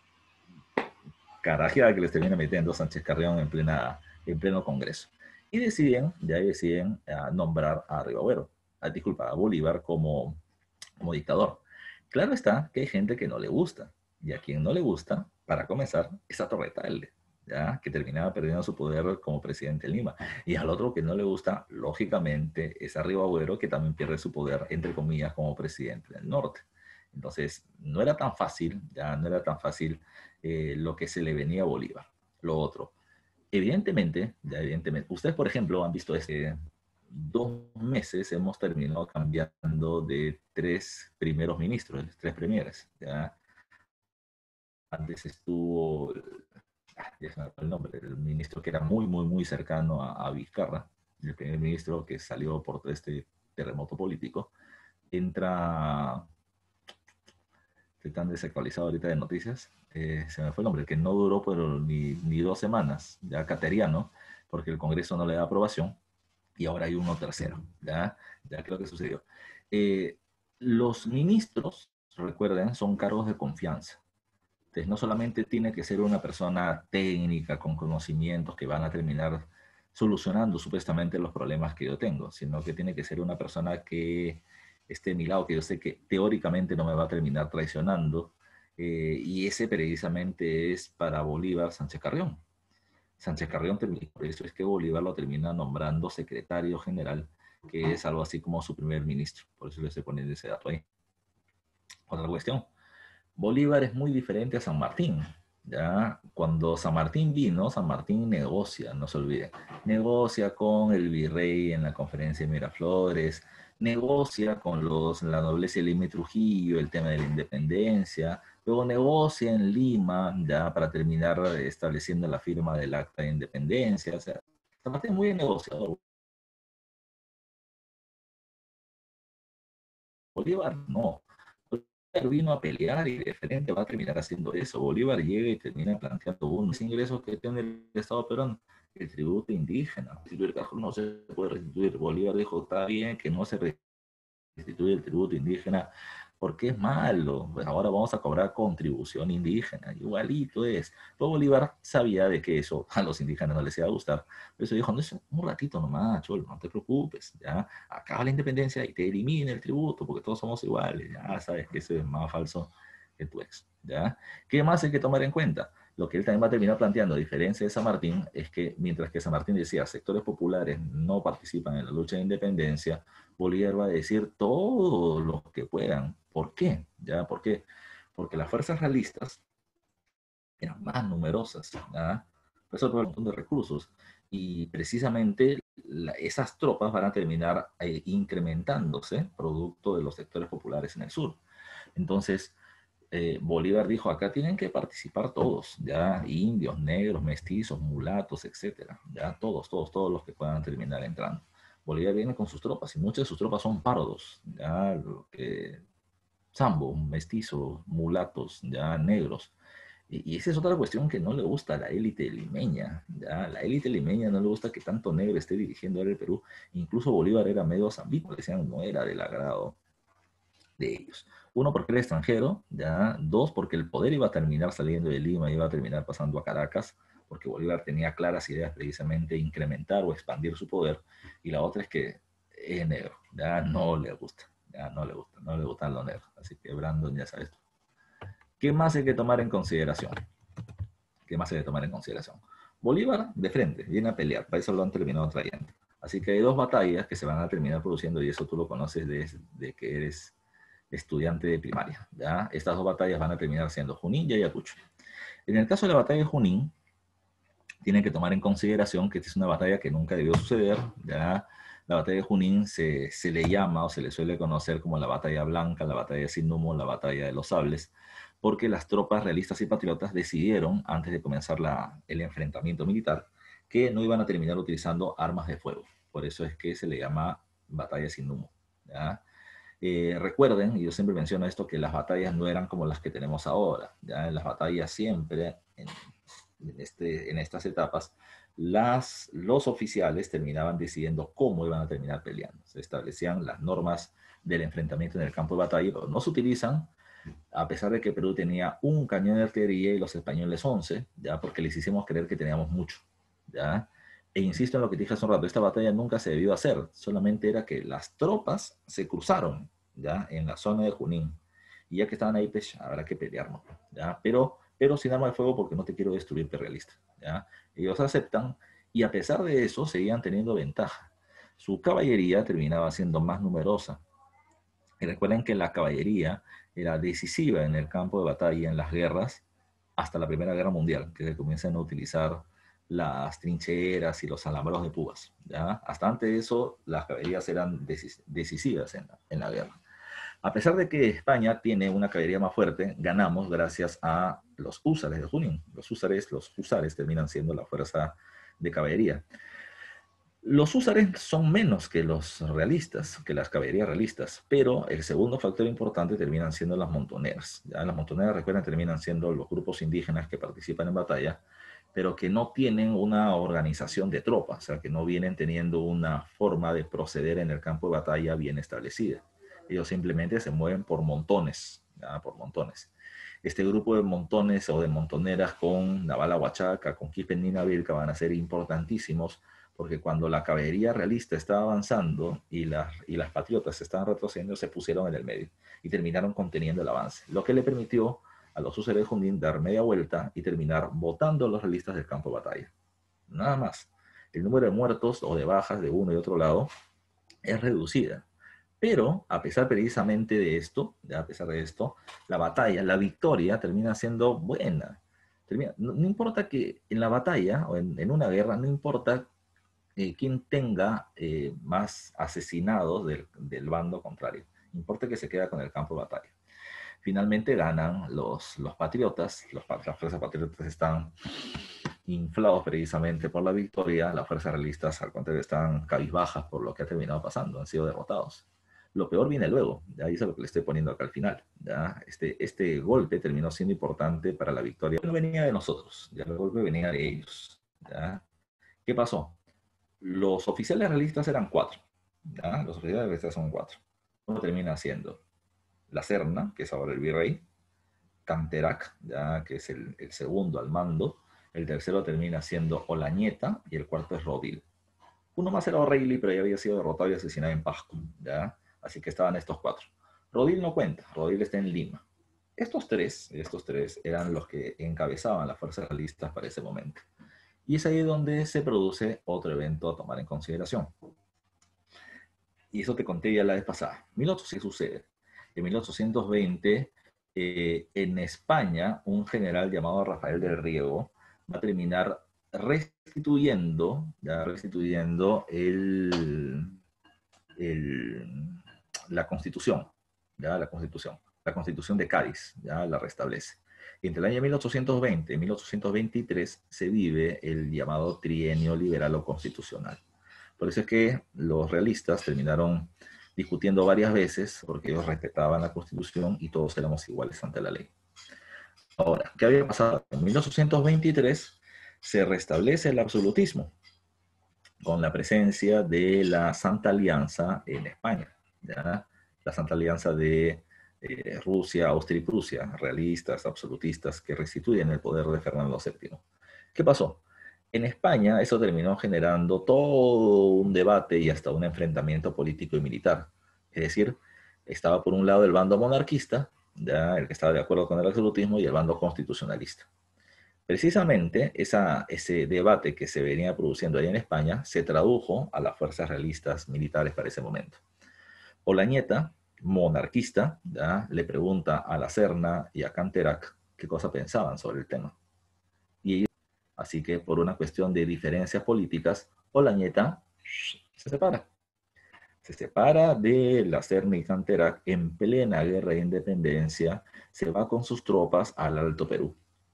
carajeada que les termina metiendo Sánchez Carrión en, plena, en pleno Congreso. Y deciden, ya deciden uh, nombrar a Ribagüero, a, disculpa, a Bolívar como, como dictador. Claro está que hay gente que no le gusta, y a quien no le gusta, para comenzar, es a Torretalde, ¿ya? Que terminaba perdiendo su poder como presidente de Lima. Y al otro que no le gusta, lógicamente, es a Ribagüero, que también pierde su poder, entre comillas, como presidente del norte. Entonces, no era tan fácil, ya no era tan fácil eh, lo que se le venía a Bolívar. Lo otro, evidentemente, ya evidentemente, ustedes, por ejemplo, han visto este, dos meses hemos terminado cambiando de tres primeros ministros, tres premieres, ¿ya? Antes estuvo, ah, ya se me fue el nombre, el ministro que era muy, muy, muy cercano a, a Vizcarra, el primer ministro que salió por este terremoto político. Entra, estoy tan desactualizado ahorita de noticias, eh, se me fue el nombre, que no duró pero ni, ni dos semanas, ya Cateriano, porque el Congreso no le da aprobación, y ahora hay uno tercero, ya, ya creo que sucedió. Eh, los ministros, recuerden, son cargos de confianza. Entonces, no solamente tiene que ser una persona técnica con conocimientos que van a terminar solucionando supuestamente los problemas que yo tengo, sino que tiene que ser una persona que esté a mi lado, que yo sé que teóricamente no me va a terminar traicionando, eh, y ese precisamente es para Bolívar Sánchez Carrión. Sánchez Carrión, por eso es que Bolívar lo termina nombrando secretario general, que es algo así como su primer ministro. Por eso le estoy poniendo ese dato ahí. Otra cuestión. Bolívar es muy diferente a San Martín. ¿Ya? Cuando San Martín vino, San Martín negocia, no se olviden. Negocia con el virrey en la conferencia de Miraflores, negocia con los, la nobleza de Lima y Trujillo, el tema de la independencia, luego negocia en Lima, ya para terminar estableciendo la firma del acta de independencia. O sea, San Martín es muy negociador. Bolívar no. Bolívar vino a pelear y de frente va a terminar haciendo eso. Bolívar llega y termina planteando unos ingresos que tiene el Estado peruano, el tributo indígena. Restituir cajón no se puede restituir. Bolívar dijo, está bien que no se restituye el tributo indígena porque es malo. Pues ahora vamos a cobrar contribución indígena. Igualito es. Pero Bolívar sabía de que eso a los indígenas no les iba a gustar. Por eso dijo, no es un ratito nomás, cholo, no te preocupes. Ya acaba la independencia y te elimina el tributo porque todos somos iguales. Ya sabes que eso es más falso que tu ex. ¿Ya? ¿Qué más hay que tomar en cuenta? Lo que él también va a terminar planteando, a diferencia de San Martín, es que mientras que San Martín decía sectores populares no participan en la lucha de independencia, Bolívar va a decir todos los que puedan. ¿Por qué? ¿Ya? ¿Por qué? Porque las fuerzas realistas eran más numerosas, ¿ya? Por eso todo un montón de recursos. Y precisamente la, esas tropas van a terminar eh, incrementándose producto de los sectores populares en el sur. Entonces, eh, Bolívar dijo, acá tienen que participar todos, ya indios, negros, mestizos, mulatos, etcétera, ya todos, todos, todos los que puedan terminar entrando. Bolívar viene con sus tropas y muchas de sus tropas son pardos, ya que sambo, mestizos, mulatos, ya negros. Y, y esa es otra cuestión que no le gusta a la élite limeña, ya la élite limeña no le gusta que tanto negro esté dirigiendo ahora el Perú. Incluso Bolívar era medio zambito, decían no era del agrado de ellos. Uno, porque era extranjero, ya. Dos, porque el poder iba a terminar saliendo de Lima, iba a terminar pasando a Caracas, porque Bolívar tenía claras ideas precisamente de incrementar o expandir su poder. Y la otra es que es negro, ya no le gusta, ya no le gusta, no le gustan los negros. Así que Brandon ya sabes. ¿Qué más hay que tomar en consideración? ¿Qué más hay que tomar en consideración? Bolívar de frente, viene a pelear, para eso lo han terminado trayendo. Así que hay dos batallas que se van a terminar produciendo y eso tú lo conoces desde que eres estudiante de primaria. ¿Ya? Estas dos batallas van a terminar siendo Junín y Ayacucho. En el caso de la batalla de Junín, tienen que tomar en consideración que esta es una batalla que nunca debió suceder. ¿Ya? La batalla de Junín se, se le llama o se le suele conocer como la batalla blanca, la batalla de Sin Humo, la batalla de los sables, porque las tropas realistas y patriotas decidieron, antes de comenzar la, el enfrentamiento militar, que no iban a terminar utilizando armas de fuego. Por eso es que se le llama batalla sin humo. ¿Ya? Eh, recuerden, y yo siempre menciono esto, que las batallas no eran como las que tenemos ahora. ¿Ya? En las batallas siempre, en, en, este, en estas etapas, las, los oficiales terminaban decidiendo cómo iban a terminar peleando. Se establecían las normas del enfrentamiento en el campo de batalla, pero no se utilizan a pesar de que Perú tenía un cañón de artillería y los españoles once, ya porque les hicimos creer que teníamos mucho, ya. E insisto en lo que dije hace un rato, esta batalla nunca se debió hacer, solamente era que las tropas se cruzaron, ya, en la zona de Junín, y ya que estaban ahí, pues habrá que pelearnos, ya, pero, pero sin arma de fuego porque no te quiero destruirte realista, ya. Ellos aceptan, y a pesar de eso, seguían teniendo ventaja. Su caballería terminaba siendo más numerosa, y recuerden que la caballería era decisiva en el campo de batalla, en las guerras, hasta la Primera Guerra Mundial, que se comienzan a utilizar las trincheras y los alambros de púas. ¿Ya? Hasta antes de eso, las caballerías eran decis decisivas en la, en la guerra. A pesar de que España tiene una caballería más fuerte, ganamos gracias a los húsares de Junín. Los húsares, los húsares terminan siendo la fuerza de caballería. Los húsares son menos que los realistas, que las caballerías realistas, pero el segundo factor importante terminan siendo las montoneras. ¿Ya? Las montoneras, recuerden, terminan siendo los grupos indígenas que participan en batalla, pero que no tienen una organización de tropas, o sea, que no vienen teniendo una forma de proceder en el campo de batalla bien establecida. Ellos simplemente se mueven por montones, ¿ya? Por montones. Este grupo de montones o de montoneras con Navala Huachaca, con Quispe Ninavilca van a ser importantísimos porque cuando la caballería realista estaba avanzando y las, y las patriotas estaban retrocediendo, se pusieron en el medio y terminaron conteniendo el avance, lo que le permitió a los húsares de Junín dar media vuelta y terminar botando a los realistas del campo de batalla. nada más. El número de muertos o de bajas de uno y otro lado es reducida. Pero, a pesar precisamente de esto, a pesar de esto, la batalla, la victoria termina siendo buena. Termina, no, no importa que en la batalla o en, en una guerra, no importa eh, quién tenga eh, más asesinados del, del bando contrario. Importa que se queda con el campo de batalla. Finalmente ganan los, los patriotas, los, las fuerzas patriotas están inflados precisamente por la victoria, las fuerzas realistas al contrario están cabizbajas por lo que ha terminado pasando, han sido derrotados. Lo peor viene luego, ya eso es lo que le estoy poniendo acá al final. ¿Ya? Este, este golpe terminó siendo importante para la victoria. No venía de nosotros, ya el golpe venía de ellos. ¿Ya? ¿Qué pasó? Los oficiales realistas eran cuatro. ¿Ya? Los oficiales realistas son cuatro. Uno termina siendo la Serna, que es ahora el virrey, Canterac, ya, que es el, el segundo al mando, el tercero termina siendo Olañeta y el cuarto es Rodil. Uno más era O'Reilly, pero ya había sido derrotado y asesinado en Pasco, ¿ya? Así que estaban estos cuatro. Rodil no cuenta, Rodil está en Lima. Estos tres, estos tres eran los que encabezaban las fuerzas realistas para ese momento. Y es ahí donde se produce otro evento a tomar en consideración. Y eso te conté ya la vez pasada. mil ochocientos sucede. En mil ochocientos veinte, eh, en España, un general llamado Rafael del Riego va a terminar restituyendo, ya restituyendo el, el, la Constitución, ya la Constitución, la Constitución de Cádiz, ya la restablece. Entre el año mil ochocientos veinte y mil ochocientos veintitrés se vive el llamado trienio liberal o constitucional. Por eso es que los realistas terminaron discutiendo varias veces porque ellos respetaban la Constitución y todos éramos iguales ante la ley. Ahora, ¿qué había pasado? En mil ochocientos veintitrés se restablece el absolutismo con la presencia de la Santa Alianza en España, ¿ya? La Santa Alianza de eh, Rusia, Austria y Prusia, realistas, absolutistas, que restituyen el poder de Fernando séptimo. ¿Qué pasó? En España eso terminó generando todo un debate y hasta un enfrentamiento político y militar. Es decir, estaba por un lado el bando monarquista, ¿ya? El que estaba de acuerdo con el absolutismo, y el bando constitucionalista. Precisamente esa, ese debate que se venía produciendo ahí en España se tradujo a las fuerzas realistas militares para ese momento. Olañeta, monarquista, ¿ya? Le pregunta a la Serna y a Canterac qué cosa pensaban sobre el tema. Y ellos, así que por una cuestión de diferencias políticas, Olañeta se separa. Se separa de la Serna y Canterac en plena guerra de independencia, se va con sus tropas al Alto Perú.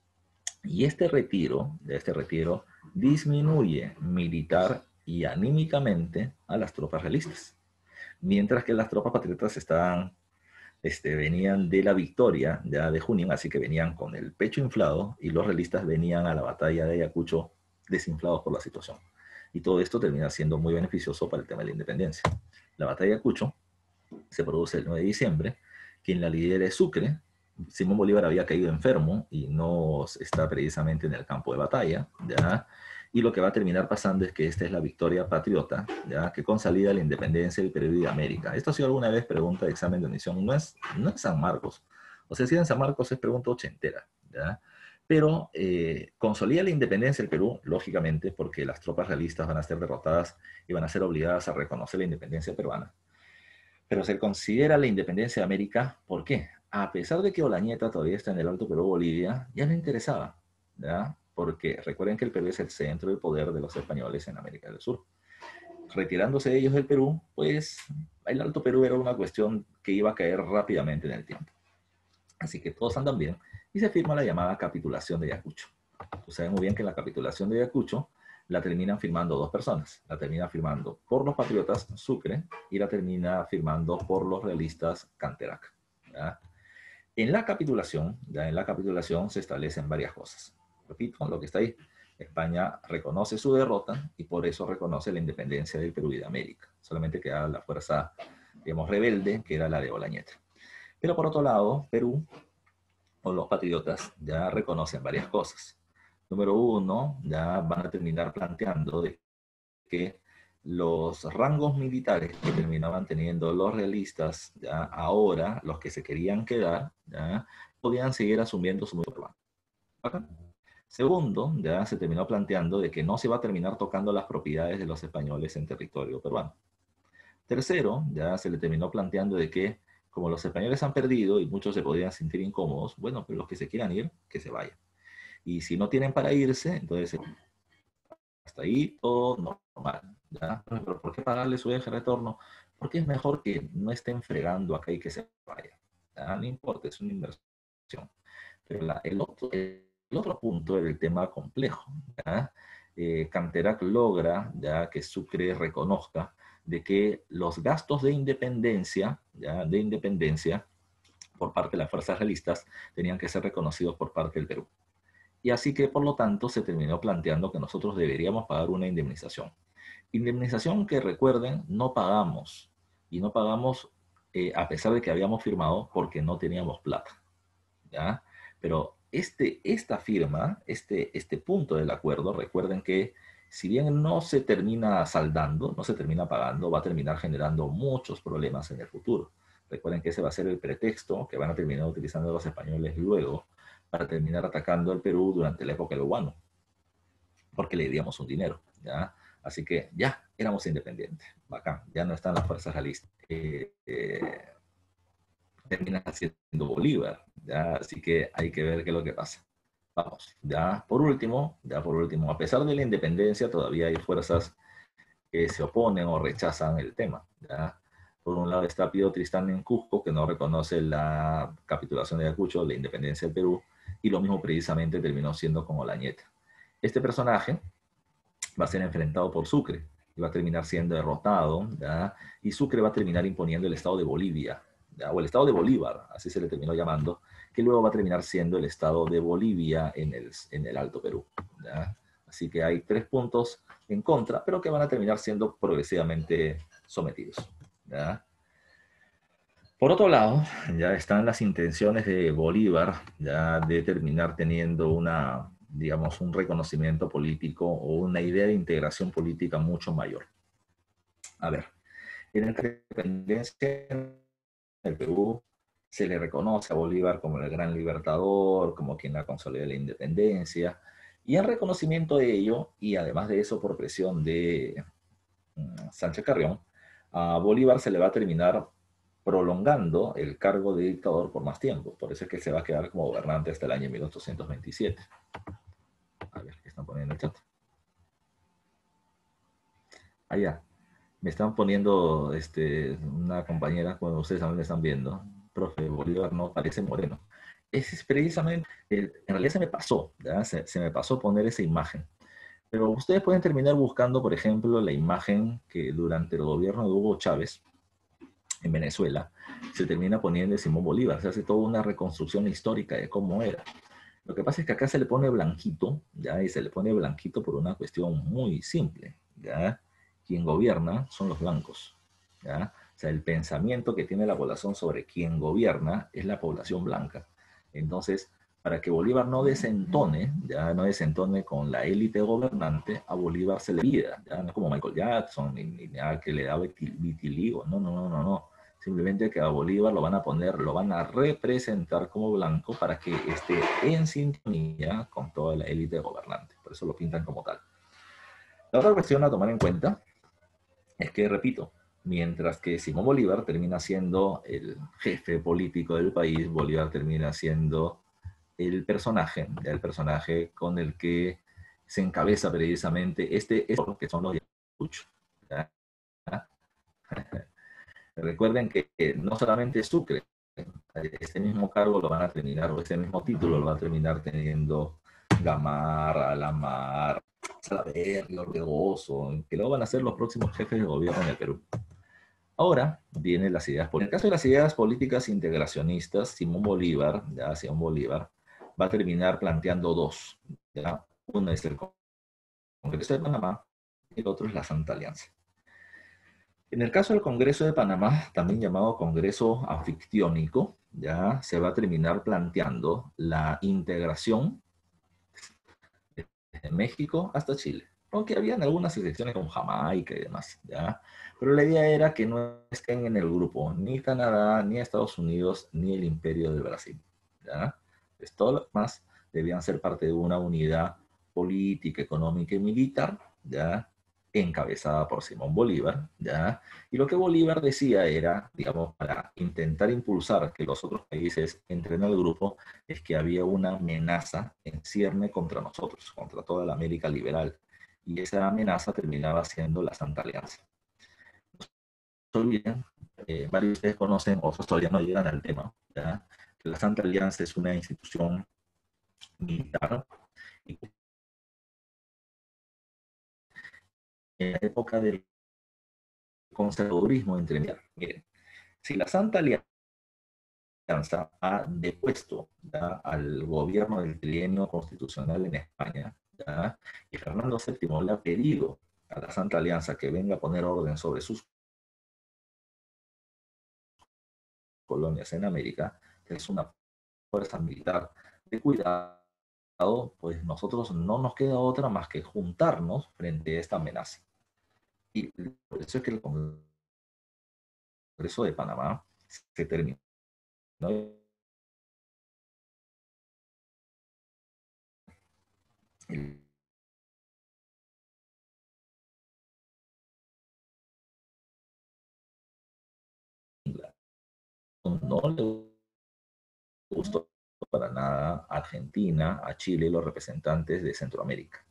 Y este retiro, este retiro disminuye militar y anímicamente a las tropas realistas. Mientras que las tropas patriotas estaban, este, venían de la victoria ya de Junín, así que venían con el pecho inflado, y los realistas venían a la batalla de Ayacucho desinflados por la situación. Y todo esto termina siendo muy beneficioso para el tema de la independencia. La batalla de Ayacucho se produce el nueve de diciembre, quien la lidera es Sucre. Simón Bolívar había caído enfermo y no está precisamente en el campo de batalla, ¿ya? Y lo que va a terminar pasando es que esta es la victoria patriota, ¿ya? Que consolida la independencia del Perú y de América. Esto ha sido alguna vez pregunta de examen de admisión, no es, no es San Marcos. O sea, si en San Marcos es pregunta ochentera, ¿ya? Pero eh, consolida la independencia del Perú, lógicamente, porque las tropas realistas van a ser derrotadas y van a ser obligadas a reconocer la independencia peruana. Pero se considera la independencia de América, ¿por qué? A pesar de que Olañeta todavía está en el Alto Perú, Bolivia, ya no interesaba, ¿ya? Porque recuerden que el Perú es el centro del poder de los españoles en América del Sur. Retirándose de ellos del Perú, pues el Alto Perú era una cuestión que iba a caer rápidamente en el tiempo. Así que todos andan bien y se firma la llamada capitulación de Ayacucho. Ustedes saben muy bien que la capitulación de Ayacucho la terminan firmando dos personas. La termina firmando por los patriotas Sucre y la termina firmando por los realistas Canterac. ¿Ya? En la capitulación, ya en la capitulación se establecen varias cosas. Repito, lo que está ahí. España reconoce su derrota y por eso reconoce la independencia del Perú y de América. Solamente queda la fuerza, digamos, rebelde, que era la de Olañeta. Pero por otro lado, Perú o los patriotas ya reconocen varias cosas. Número uno, ya van a terminar planteando de que los rangos militares que terminaban teniendo los realistas, ya ahora los que se querían quedar, ya podían seguir asumiendo su urbano. Segundo, ya se terminó planteando de que no se va a terminar tocando las propiedades de los españoles en territorio peruano. Tercero, ya se le terminó planteando de que como los españoles han perdido y muchos se podrían sentir incómodos, bueno, pero los que se quieran ir, que se vayan. Y si no tienen para irse, entonces hasta ahí todo normal. ¿Ya? Pero ¿por qué pagarle su viaje de retorno? Porque es mejor que no estén fregando acá y que se vayan. ¿Ya? No importa, es una inversión. Pero la, el, otro, el, otro punto era el tema complejo. ¿Ya? Eh, Canterac logra ya que Sucre reconozca de que los gastos de independencia, ¿ya? de independencia por parte de las fuerzas realistas tenían que ser reconocidos por parte del Perú. Y así que, por lo tanto, se terminó planteando que nosotros deberíamos pagar una indemnización. Indemnización que, recuerden, no pagamos. Y no pagamos eh, a pesar de que habíamos firmado porque no teníamos plata. ¿Ya? Pero este, esta firma, este, este punto del acuerdo, recuerden que si bien no se termina saldando, no se termina pagando, va a terminar generando muchos problemas en el futuro. Recuerden que ese va a ser el pretexto que van a terminar utilizando los españoles luego para terminar atacando al Perú durante la época del Guano, porque le dimos un dinero, ¿ya? Así que ya éramos independientes, bacán, ya no están las fuerzas realistas. Eh, eh, termina siendo Bolívar, ¿ya? Así que hay que ver qué es lo que pasa. Vamos, ya por último, ya por último, a pesar de la independencia, todavía hay fuerzas que se oponen o rechazan el tema, ¿ya? Por un lado está Pío Tristán en Cusco, que no reconoce la capitulación de Ayacucho, la independencia del Perú, y lo mismo precisamente terminó siendo con Olañeta. Este personaje va a ser enfrentado por Sucre, y va a terminar siendo derrotado, ¿ya? Y Sucre va a terminar imponiendo el Estado de Bolivia, ¿ya? O el Estado de Bolívar, así se le terminó llamando, que luego va a terminar siendo el Estado de Bolivia en el, en el Alto Perú, ¿ya? Así que hay tres puntos en contra, pero que van a terminar siendo progresivamente sometidos, ¿ya? Por otro lado, ya están las intenciones de Bolívar, ya de terminar teniendo una, digamos, un reconocimiento político o una idea de integración política mucho mayor. A ver, en la independencia del Perú se le reconoce a Bolívar como el gran libertador, como quien la consolida la independencia, y en reconocimiento de ello, y además de eso por presión de mm, Sánchez Carrión, a Bolívar se le va a terminar prolongando el cargo de dictador por más tiempo. Por eso es que se va a quedar como gobernante hasta el año mil ochocientos veintisiete. A ver, ¿qué están poniendo en el chat? Allá. Me están poniendo este, una compañera, cuando ustedes también me están viendo, profe, Bolívar no parece moreno. Ese es precisamente, el, en realidad se me pasó, se, se me pasó poner esa imagen. Pero ustedes pueden terminar buscando, por ejemplo, la imagen que durante el gobierno de Hugo Chávez, en Venezuela, se termina poniendo de Simón Bolívar. Se hace toda una reconstrucción histórica de cómo era. Lo que pasa es que acá se le pone blanquito, ¿ya? Y se le pone blanquito por una cuestión muy simple, ¿ya? Quien gobierna son los blancos, ¿ya? O sea, el pensamiento que tiene la población sobre quien gobierna es la población blanca. Entonces, para que Bolívar no desentone, ya no desentone con la élite gobernante, a Bolívar se le pida, ya no es como Michael Jackson, ni, ni nada que le da vitiligo, no, no, no, no, no. Simplemente que a Bolívar lo van a poner, lo van a representar como blanco para que esté en sintonía con toda la élite gobernante. Por eso lo pintan como tal. La otra cuestión a tomar en cuenta es que, repito, mientras que Simón Bolívar termina siendo el jefe político del país, Bolívar termina siendo el personaje, el personaje con el que se encabeza precisamente este, esto, que son los Ayacucho. Recuerden que no solamente Sucre, este mismo cargo lo van a terminar, o este mismo título lo va a terminar teniendo Gamarra, Alamar, Salaverry, Orbegoso, que lo van a ser los próximos jefes de gobierno en el Perú. Ahora vienen las ideas políticas. En el caso de las ideas políticas integracionistas, Simón Bolívar, ya Simón Bolívar, va a terminar planteando dos. ¿Ya? Uno es el Congreso de Panamá y el otro es la Santa Alianza. En el caso del Congreso de Panamá, también llamado Congreso Anfictiónico, ya se va a terminar planteando la integración desde México hasta Chile. Aunque habían algunas excepciones con Jamaica y demás, ¿ya? Pero la idea era que no estén en el grupo ni Canadá, ni Estados Unidos, ni el Imperio del Brasil, ¿ya? Es todo lo más debían ser parte de una unidad política, económica y militar, ¿ya? Encabezada por Simón Bolívar, ¿ya? Y lo que Bolívar decía era, digamos, para intentar impulsar que los otros países entren al grupo, es que había una amenaza en cierne contra nosotros, contra toda la América liberal. Y esa amenaza terminaba siendo la Santa Alianza. No se olviden, eh, varios de ustedes conocen, otros todavía no llegan al tema, ¿ya? Que la Santa Alianza es una institución militar y en la época del conservadurismo entre miren, si la Santa Alianza ha depuesto, ¿ya?, al gobierno del trienio constitucional en España, ¿ya?, y Fernando séptimo le ha pedido a la Santa Alianza que venga a poner orden sobre sus colonias en América, que es una fuerza militar de cuidado, pues nosotros no nos queda otra más que juntarnos frente a esta amenaza. Y por eso es que el Congreso de Panamá se terminó el no le gustó para nada a Argentina, a Chile y los representantes de Centroamérica.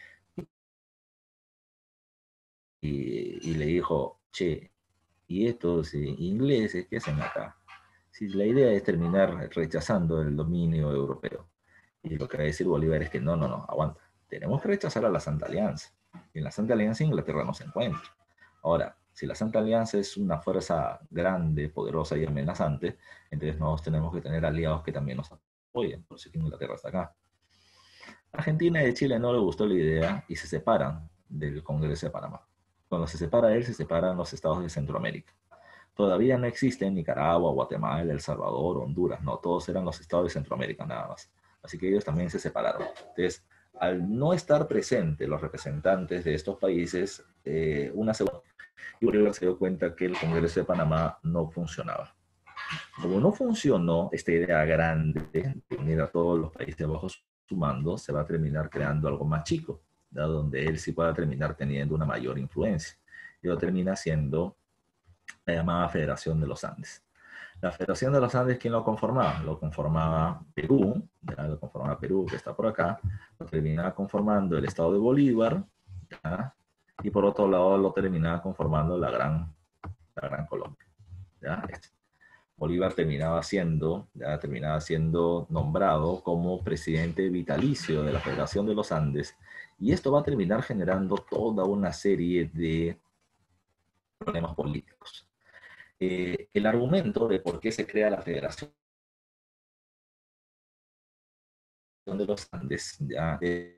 Y, y le dijo, che, ¿y estos eh, ingleses qué hacen acá? Si la idea es terminar rechazando el dominio europeo. Y lo que va a decir Bolívar es que no, no, no, aguanta. Tenemos que rechazar a la Santa Alianza. Y en la Santa Alianza Inglaterra no se encuentra. Ahora, si la Santa Alianza es una fuerza grande, poderosa y amenazante, entonces nosotros tenemos que tener aliados que también nos apoyen. Por eso es que Inglaterra está acá. Argentina y de Chile no le gustó la idea y se separan del Congreso de Panamá. Cuando se separa él, se separan los estados de Centroamérica. Todavía no existen Nicaragua, Guatemala, El Salvador, Honduras. No, todos eran los estados de Centroamérica nada más. Así que ellos también se separaron. Entonces, al no estar presentes los representantes de estos países, eh, una segunda, y Bolívar se dio cuenta que el Congreso de Panamá no funcionaba. Como no funcionó esta idea grande de unir a todos los países bajo su mando, se va a terminar creando algo más chico, ¿no?, donde él sí pueda terminar teniendo una mayor influencia. Y lo termina siendo la llamada Federación de los Andes. La Federación de los Andes, ¿quién lo conformaba? Lo conformaba Perú, ¿ya? Lo conformaba Perú, que está por acá, lo terminaba conformando el Estado de Bolívar, ¿ya? Y por otro lado lo terminaba conformando la Gran, la Gran Colombia, ¿ya? Bolívar terminaba siendo, ya terminaba siendo nombrado como presidente vitalicio de la Federación de los Andes, y esto va a terminar generando toda una serie de problemas políticos. Eh, el argumento de por qué se crea la Federación de los Andes, ya, del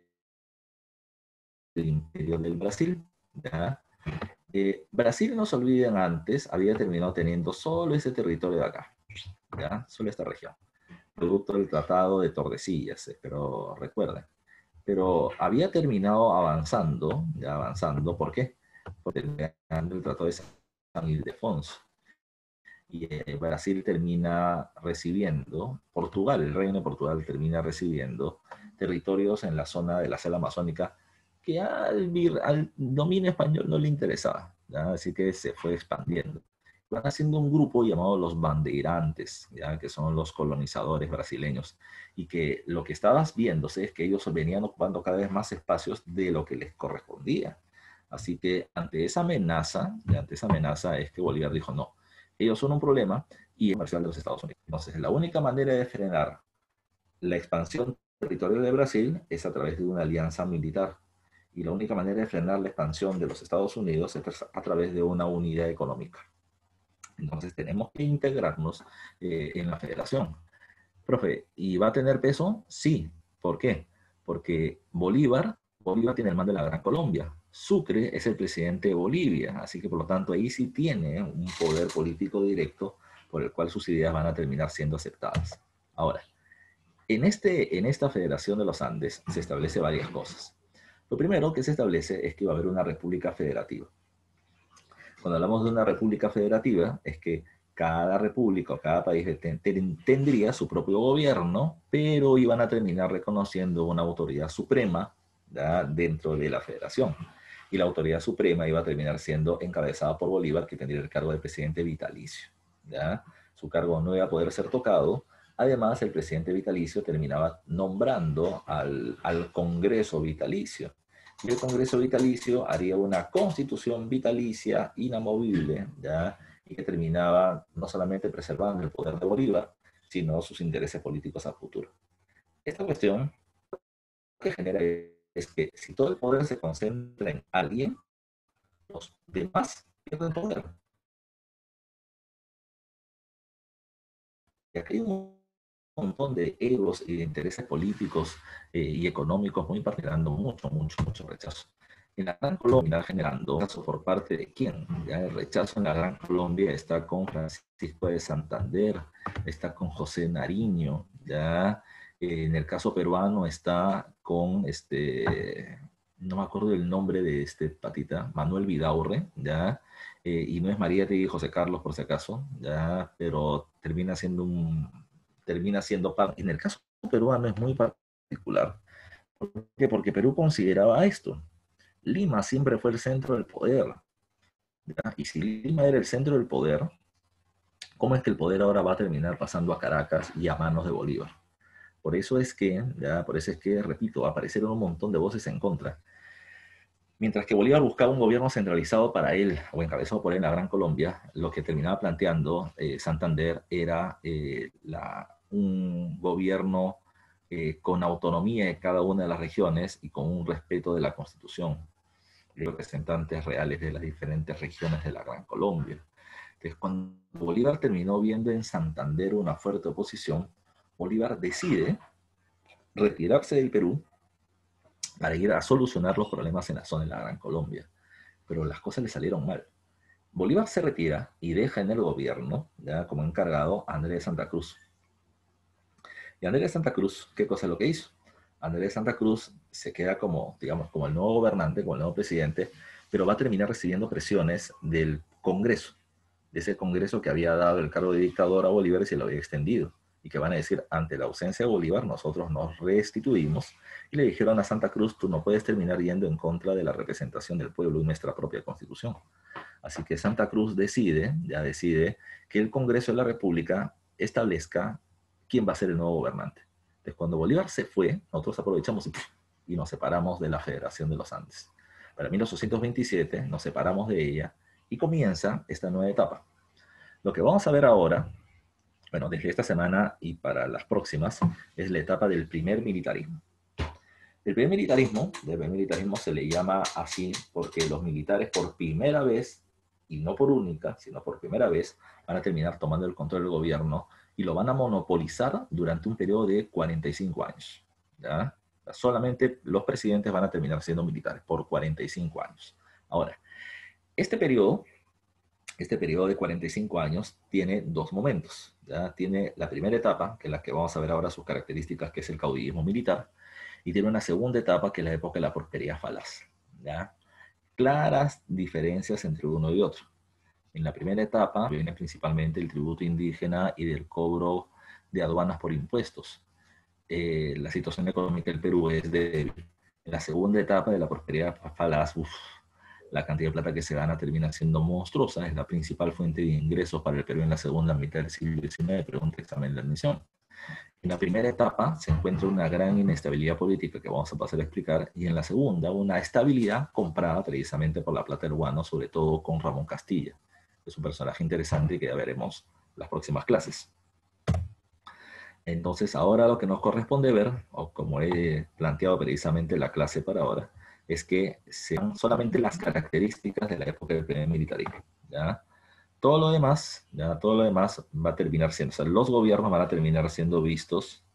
Imperio del Brasil, ya. Eh, Brasil, no se olviden, antes había terminado teniendo solo ese territorio de acá, ya, solo esta región, producto del Tratado de Tordesillas, eh, pero recuerden, pero había terminado avanzando, ya avanzando, ¿por qué? Porque terminando el Tratado de San Ildefonso. Y eh, Brasil termina recibiendo, Portugal, el reino de Portugal termina recibiendo territorios en la zona de la selva amazónica que al, al dominio español no le interesaba, ¿ya? Así que se fue expandiendo. Van haciendo un grupo llamado los bandeirantes, ¿ya?, que son los colonizadores brasileños, y que lo que estabas viéndose es que ellos venían ocupando cada vez más espacios de lo que les correspondía. Así que ante esa amenaza, y ante esa amenaza es que Bolívar dijo no. Ellos son un problema y es comercial de los Estados Unidos. Entonces, la única manera de frenar la expansión territorial de Brasil es a través de una alianza militar. Y la única manera de frenar la expansión de los Estados Unidos es a través de una unidad económica. Entonces, tenemos que integrarnos eh, en la federación. Profe, ¿y va a tener peso? Sí. ¿Por qué? Porque Bolívar, Bolívar tiene el mando de la Gran Colombia. Sucre es el presidente de Bolivia, así que por lo tanto ahí sí tiene un poder político directo por el cual sus ideas van a terminar siendo aceptadas. Ahora, en, este, en esta Federación de los Andes se establece varias cosas. Lo primero que se establece es que va a haber una república federativa. Cuando hablamos de una república federativa es que cada república o cada país ten, ten, tendría su propio gobierno, pero iban a terminar reconociendo una autoridad suprema, ¿ya?, dentro de la federación. Y la autoridad suprema iba a terminar siendo encabezada por Bolívar, que tendría el cargo de presidente vitalicio, ¿ya? Su cargo no iba a poder ser tocado. Además, el presidente vitalicio terminaba nombrando al, al Congreso vitalicio. Y el Congreso vitalicio haría una constitución vitalicia inamovible, ¿ya?, y que terminaba no solamente preservando el poder de Bolívar, sino sus intereses políticos a futuro. Esta cuestión que genera es que si todo el poder se concentra en alguien, los demás pierden poder. Y aquí hay un montón de egos y de intereses políticos eh, y económicos muy generando mucho, mucho, mucho rechazo. En la Gran Colombia generando rechazo por parte de quién. Ya el rechazo en la Gran Colombia está con Francisco de Santander, está con José Nariño, ya eh, en el caso peruano está con este, no me acuerdo del nombre de este patita, Manuel Vidaurre, ya, eh, y no es María y José Carlos por si acaso, ya, pero termina siendo un, termina siendo, en el caso peruano es muy particular. ¿Por qué? Porque Perú consideraba esto. Lima siempre fue el centro del poder, ¿ya? Y si Lima era el centro del poder, ¿cómo es que el poder ahora va a terminar pasando a Caracas y a manos de Bolívar? Por eso es que, ya, por eso es que, repito, aparecieron un montón de voces en contra. Mientras que Bolívar buscaba un gobierno centralizado para él, o encabezado por él en la Gran Colombia, lo que terminaba planteando eh, Santander era eh, la, un gobierno eh, con autonomía de cada una de las regiones y con un respeto de la Constitución, de representantes reales de las diferentes regiones de la Gran Colombia. Entonces, cuando Bolívar terminó viendo en Santander una fuerte oposición, Bolívar decide retirarse del Perú para ir a solucionar los problemas en la zona de la Gran Colombia. Pero las cosas le salieron mal. Bolívar se retira y deja en el gobierno, ya como encargado, a Andrés de Santa Cruz. Y Andrés de Santa Cruz, ¿qué cosa es lo que hizo? Andrés de Santa Cruz se queda como, digamos, como el nuevo gobernante, como el nuevo presidente, pero va a terminar recibiendo presiones del Congreso, de ese Congreso que había dado el cargo de dictador a Bolívar y se lo había extendido, y que van a decir, ante la ausencia de Bolívar, nosotros nos restituimos, y le dijeron a Santa Cruz, tú no puedes terminar yendo en contra de la representación del pueblo y nuestra propia Constitución. Así que Santa Cruz decide, ya decide, que el Congreso de la República establezca quién va a ser el nuevo gobernante. Entonces, cuando Bolívar se fue, nosotros aprovechamos y, y nos separamos de la Federación de los Andes. Para mil ochocientos veintisiete nos separamos de ella y comienza esta nueva etapa. Lo que vamos a ver ahora, bueno, desde esta semana y para las próximas, es la etapa del primer militarismo. El primer militarismo, el primer militarismo se le llama así porque los militares por primera vez, y no por única, sino por primera vez, van a terminar tomando el control del gobierno y lo van a monopolizar durante un periodo de cuarenta y cinco años. ¿Ya? Solamente los presidentes van a terminar siendo militares por cuarenta y cinco años. Ahora, este periodo, este periodo de cuarenta y cinco años tiene dos momentos. ¿Ya? Tiene la primera etapa, que es la que vamos a ver ahora sus características, que es el caudillismo militar, y tiene una segunda etapa, que es la época de la prosperidad falaz. ¿Ya? Claras diferencias entre uno y otro. En la primera etapa viene principalmente el tributo indígena y del cobro de aduanas por impuestos. Eh, la situación económica del Perú es débil. En la segunda etapa de la prosperidad falaz, uf, la cantidad de plata que se gana termina siendo monstruosa. Es la principal fuente de ingresos para el Perú en la segunda mitad del siglo diecinueve, pregunta examen de admisión. En la primera etapa se encuentra una gran inestabilidad política que vamos a pasar a explicar, y en la segunda una estabilidad comprada precisamente por la plata peruana, sobre todo con Ramón Castilla. Es un personaje interesante que ya veremos en las próximas clases. Entonces ahora lo que nos corresponde ver, o como he planteado precisamente la clase para ahora, es que sean solamente las características de la época del primer militarismo, ¿ya? Todo lo demás, ya todo lo demás va a terminar siendo, o sea, los gobiernos van a terminar siendo vistos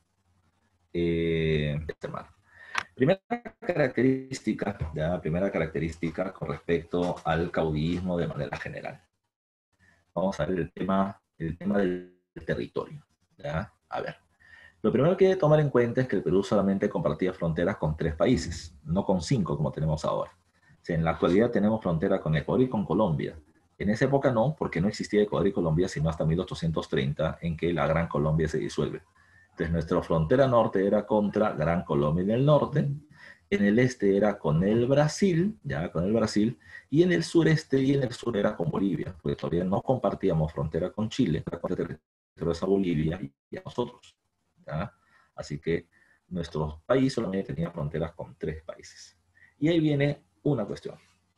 eh, de esta manera. Primera característica, ya, primera característica con respecto al caudillismo de manera general. Vamos a ver el tema, el tema del territorio, ¿ya? A ver, lo primero que hay que tomar en cuenta es que el Perú solamente compartía fronteras con tres países, no con cinco como tenemos ahora. O sea, en la actualidad tenemos frontera con Ecuador y con Colombia, En esa época no, porque no existía Ecuador y Colombia sino hasta mil ochocientos treinta, en que la Gran Colombia se disuelve. Entonces nuestra frontera norte era contra Gran Colombia en el norte, en el este era con el Brasil, ya con el Brasil, y en el sureste y en el sur era con Bolivia, porque todavía no compartíamos frontera con Chile, con territorios a Bolivia y a nosotros. ¿Ya? Así que nuestro país solamente tenía fronteras con tres países. Y ahí viene una cuestión.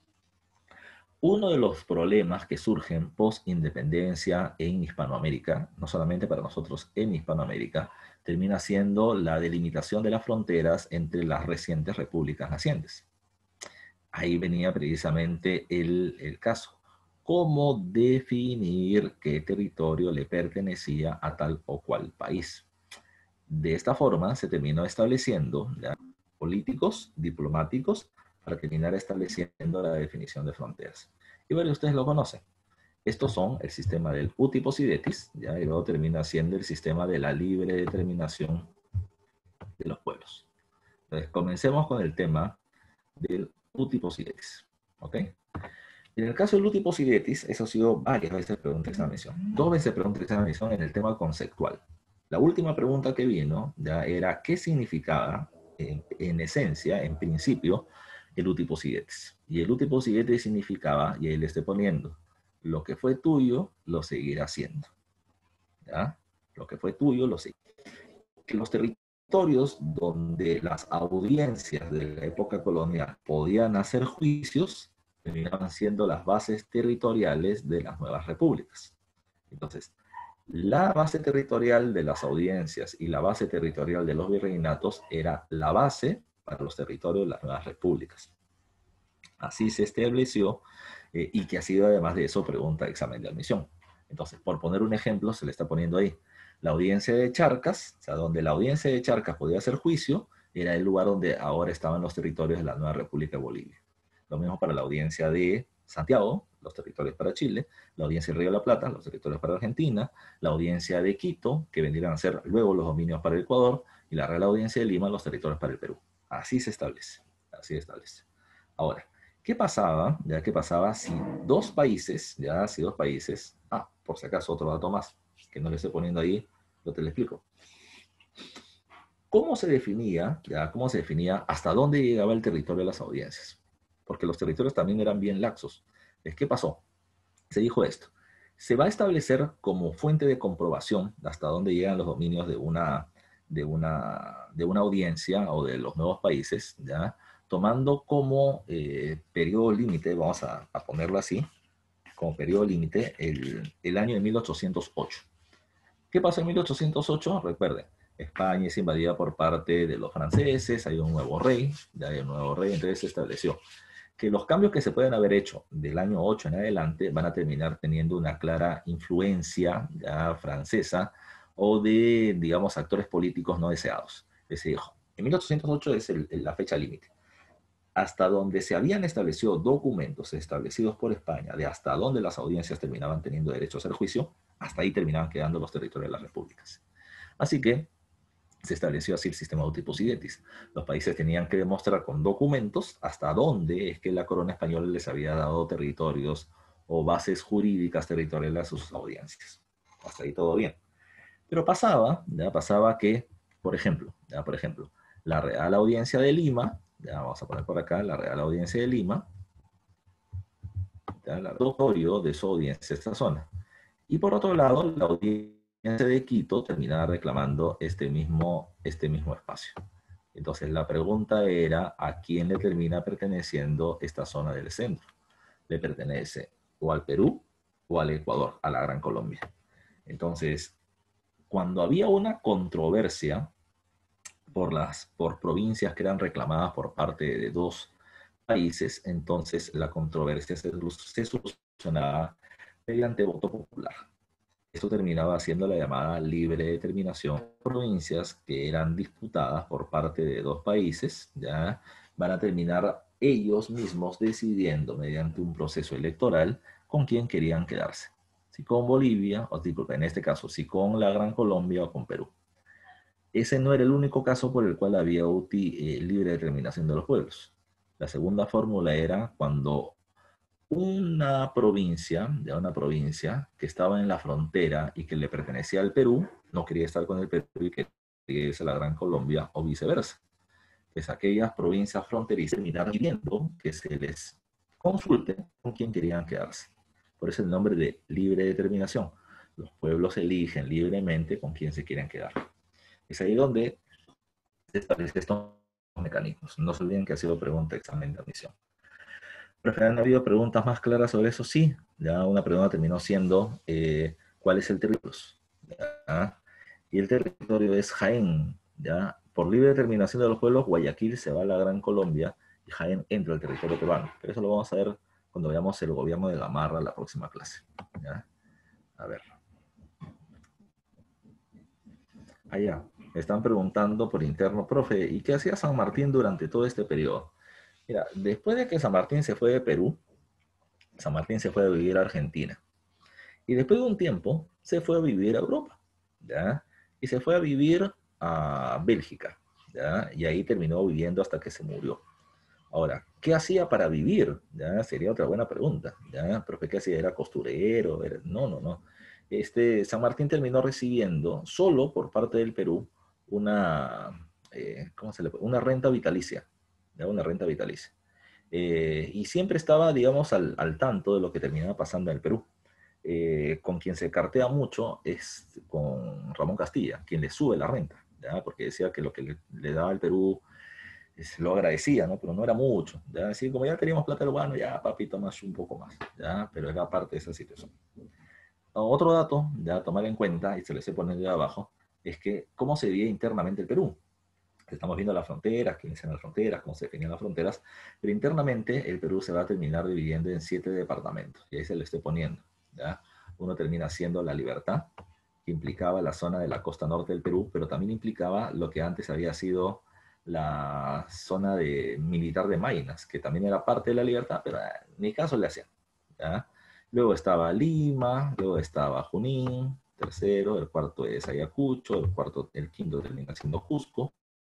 Uno de los problemas que surgen post-independencia en Hispanoamérica, no solamente para nosotros en Hispanoamérica, termina siendo la delimitación de las fronteras entre las recientes repúblicas nacientes. Ahí venía precisamente el, el caso. ¿Cómo definir qué territorio le pertenecía a tal o cual país? De esta forma se terminó estableciendo ya, políticos, diplomáticos, para terminar estableciendo la definición de fronteras. Y varios de ustedes lo conocen. Estos son el sistema del uti possidetis, ya, y luego termina siendo el sistema de la libre determinación de los pueblos. Entonces, comencemos con el tema del uti possidetis. ¿Ok? En el caso del uti possidetis, eso ha sido varias veces pregunta de examinación. Dos veces pregunta de examinación en el tema conceptual. La última pregunta que vino ya era qué significaba, en, en esencia, en principio, el uti possidetis. Y el uti possidetis significaba, y ahí le estoy poniendo, lo que fue tuyo, lo seguirá siendo. ¿Ya? Lo que fue tuyo, lo seguirá. Que los territorios donde las audiencias de la época colonial podían hacer juicios, terminaban siendo las bases territoriales de las nuevas repúblicas. Entonces, la base territorial de las audiencias y la base territorial de los virreinatos era la base para los territorios de las nuevas repúblicas. Así se estableció eh, y que ha sido además de eso pregunta de examen de admisión. Entonces, por poner un ejemplo, se le está poniendo ahí. La audiencia de Charcas, o sea, donde la audiencia de Charcas podía hacer juicio, era el lugar donde ahora estaban los territorios de la nueva República de Bolivia. Lo mismo para la audiencia de Santiago, los territorios para Chile, la audiencia del Río de la Plata, los territorios para Argentina, la audiencia de Quito, que vendrían a ser luego los dominios para el Ecuador, y la Real Audiencia de Lima, los territorios para el Perú. Así se establece, así se establece. Ahora, ¿qué pasaba? Ya qué pasaba si dos países, ya si dos países, ah, por si acaso otro dato más, que no le estoy poniendo ahí, lo te lo explico. ¿Cómo se definía, ya, cómo se definía hasta dónde llegaba el territorio de las audiencias? Porque los territorios también eran bien laxos. ¿Qué pasó? Se dijo esto. Se va a establecer como fuente de comprobación hasta dónde llegan los dominios de una, de una, de una audiencia o de los nuevos países, ¿ya? Tomando como eh, periodo límite, vamos a, a ponerlo así, como periodo límite, el, el año de mil ochocientos ocho. ¿Qué pasó en mil ochocientos ocho? Recuerden, España es invadida por parte de los franceses, hay un nuevo rey, ya hay un nuevo rey, entonces se estableció que los cambios que se pueden haber hecho del año ocho en adelante van a terminar teniendo una clara influencia ya francesa o de, digamos, actores políticos no deseados. Es decir, en mil ochocientos ocho es el, la fecha límite. Hasta donde se habían establecido documentos establecidos por España de hasta donde las audiencias terminaban teniendo derecho a hacer juicio, hasta ahí terminaban quedando los territorios de las repúblicas. Así que se estableció así el sistema de uti possidetis. Los países tenían que demostrar con documentos hasta dónde es que la corona española les había dado territorios o bases jurídicas territoriales a sus audiencias. Hasta ahí todo bien. Pero pasaba, ya pasaba que, por ejemplo, ya por ejemplo, la Real Audiencia de Lima, ya vamos a poner por acá, la Real Audiencia de Lima, ya, el territorio de su audiencia esta zona. Y por otro lado, la audiencia de Quito terminaba reclamando este mismo, este mismo espacio. Entonces la pregunta era, ¿a quién le termina perteneciendo esta zona del centro? Le pertenece o al Perú o al Ecuador, a la Gran Colombia. Entonces, cuando había una controversia por, las, por provincias que eran reclamadas por parte de dos países, entonces la controversia se, se solucionaba mediante voto popular. Esto terminaba siendo la llamada libre determinación. Provincias que eran disputadas por parte de dos países, ya van a terminar ellos mismos decidiendo mediante un proceso electoral con quién querían quedarse. Si con Bolivia, o disculpa, en este caso, si con la Gran Colombia o con Perú. Ese no era el único caso por el cual había U T I eh, libre determinación de los pueblos. La segunda fórmula era cuando una provincia, ya una provincia que estaba en la frontera y que le pertenecía al Perú, no quería estar con el Perú y quería irse a la Gran Colombia o viceversa. Pues aquellas provincias fronterizas terminaron pidiendo que se les consulte con quién querían quedarse. Por eso el nombre de libre determinación. Los pueblos eligen libremente con quién se quieren quedar. Es ahí donde se establecen estos mecanismos. No se olviden que ha sido pregunta de examen de admisión. ¿Pero han habido preguntas más claras sobre eso? Sí. Ya una pregunta terminó siendo, eh, ¿cuál es el territorio? ¿Ya? Y el territorio es Jaén. ¿Ya? Por libre determinación de los pueblos, Guayaquil se va a la Gran Colombia y Jaén entra al territorio peruano. Pero eso lo vamos a ver cuando veamos el gobierno de Gamarra la próxima clase. ¿Ya? A ver. Allá. Me están preguntando por interno, profe, ¿y qué hacía San Martín durante todo este periodo? Mira, después de que San Martín se fue de Perú, San Martín se fue a vivir a Argentina. Y después de un tiempo, se fue a vivir a Europa, ¿ya? Y se fue a vivir a Bélgica, ¿ya? Y ahí terminó viviendo hasta que se murió. Ahora, ¿qué hacía para vivir? ¿Ya? Sería otra buena pregunta, ¿ya? ¿Profe, qué hacía? ¿Era costurero? Era... No, no, no. Este, San Martín terminó recibiendo, solo por parte del Perú, una, eh, ¿cómo se le puede? Una renta vitalicia, ¿ya? Una renta vitalicia. Eh, y siempre estaba, digamos, al, al tanto de lo que terminaba pasando en el Perú. Eh, con quien se cartea mucho es con Ramón Castilla, quien le sube la renta, ¿ya? Porque decía que lo que le, le daba el Perú es, lo agradecía, ¿no? Pero no era mucho, ¿ya? Así como ya teníamos plata urbano, ya papito más un poco más, ¿ya? Pero era parte de esa situación. Otro dato, ya a tomar en cuenta, y se lo estoy poniendo de abajo, es que cómo se veía internamente el Perú. Estamos viendo las fronteras, quiénes eran las fronteras, cómo se definían las fronteras, pero internamente el Perú se va a terminar dividiendo en siete departamentos, y ahí se lo estoy poniendo, ¿ya? Uno termina siendo La Libertad, que implicaba la zona de la costa norte del Perú, pero también implicaba lo que antes había sido la zona de, militar de Maynas, que también era parte de La Libertad, pero eh, ni caso le hacían, ¿ya? Luego estaba Lima, luego estaba Junín, tercero, el cuarto es Ayacucho, el cuarto, el quinto termina siendo Cusco,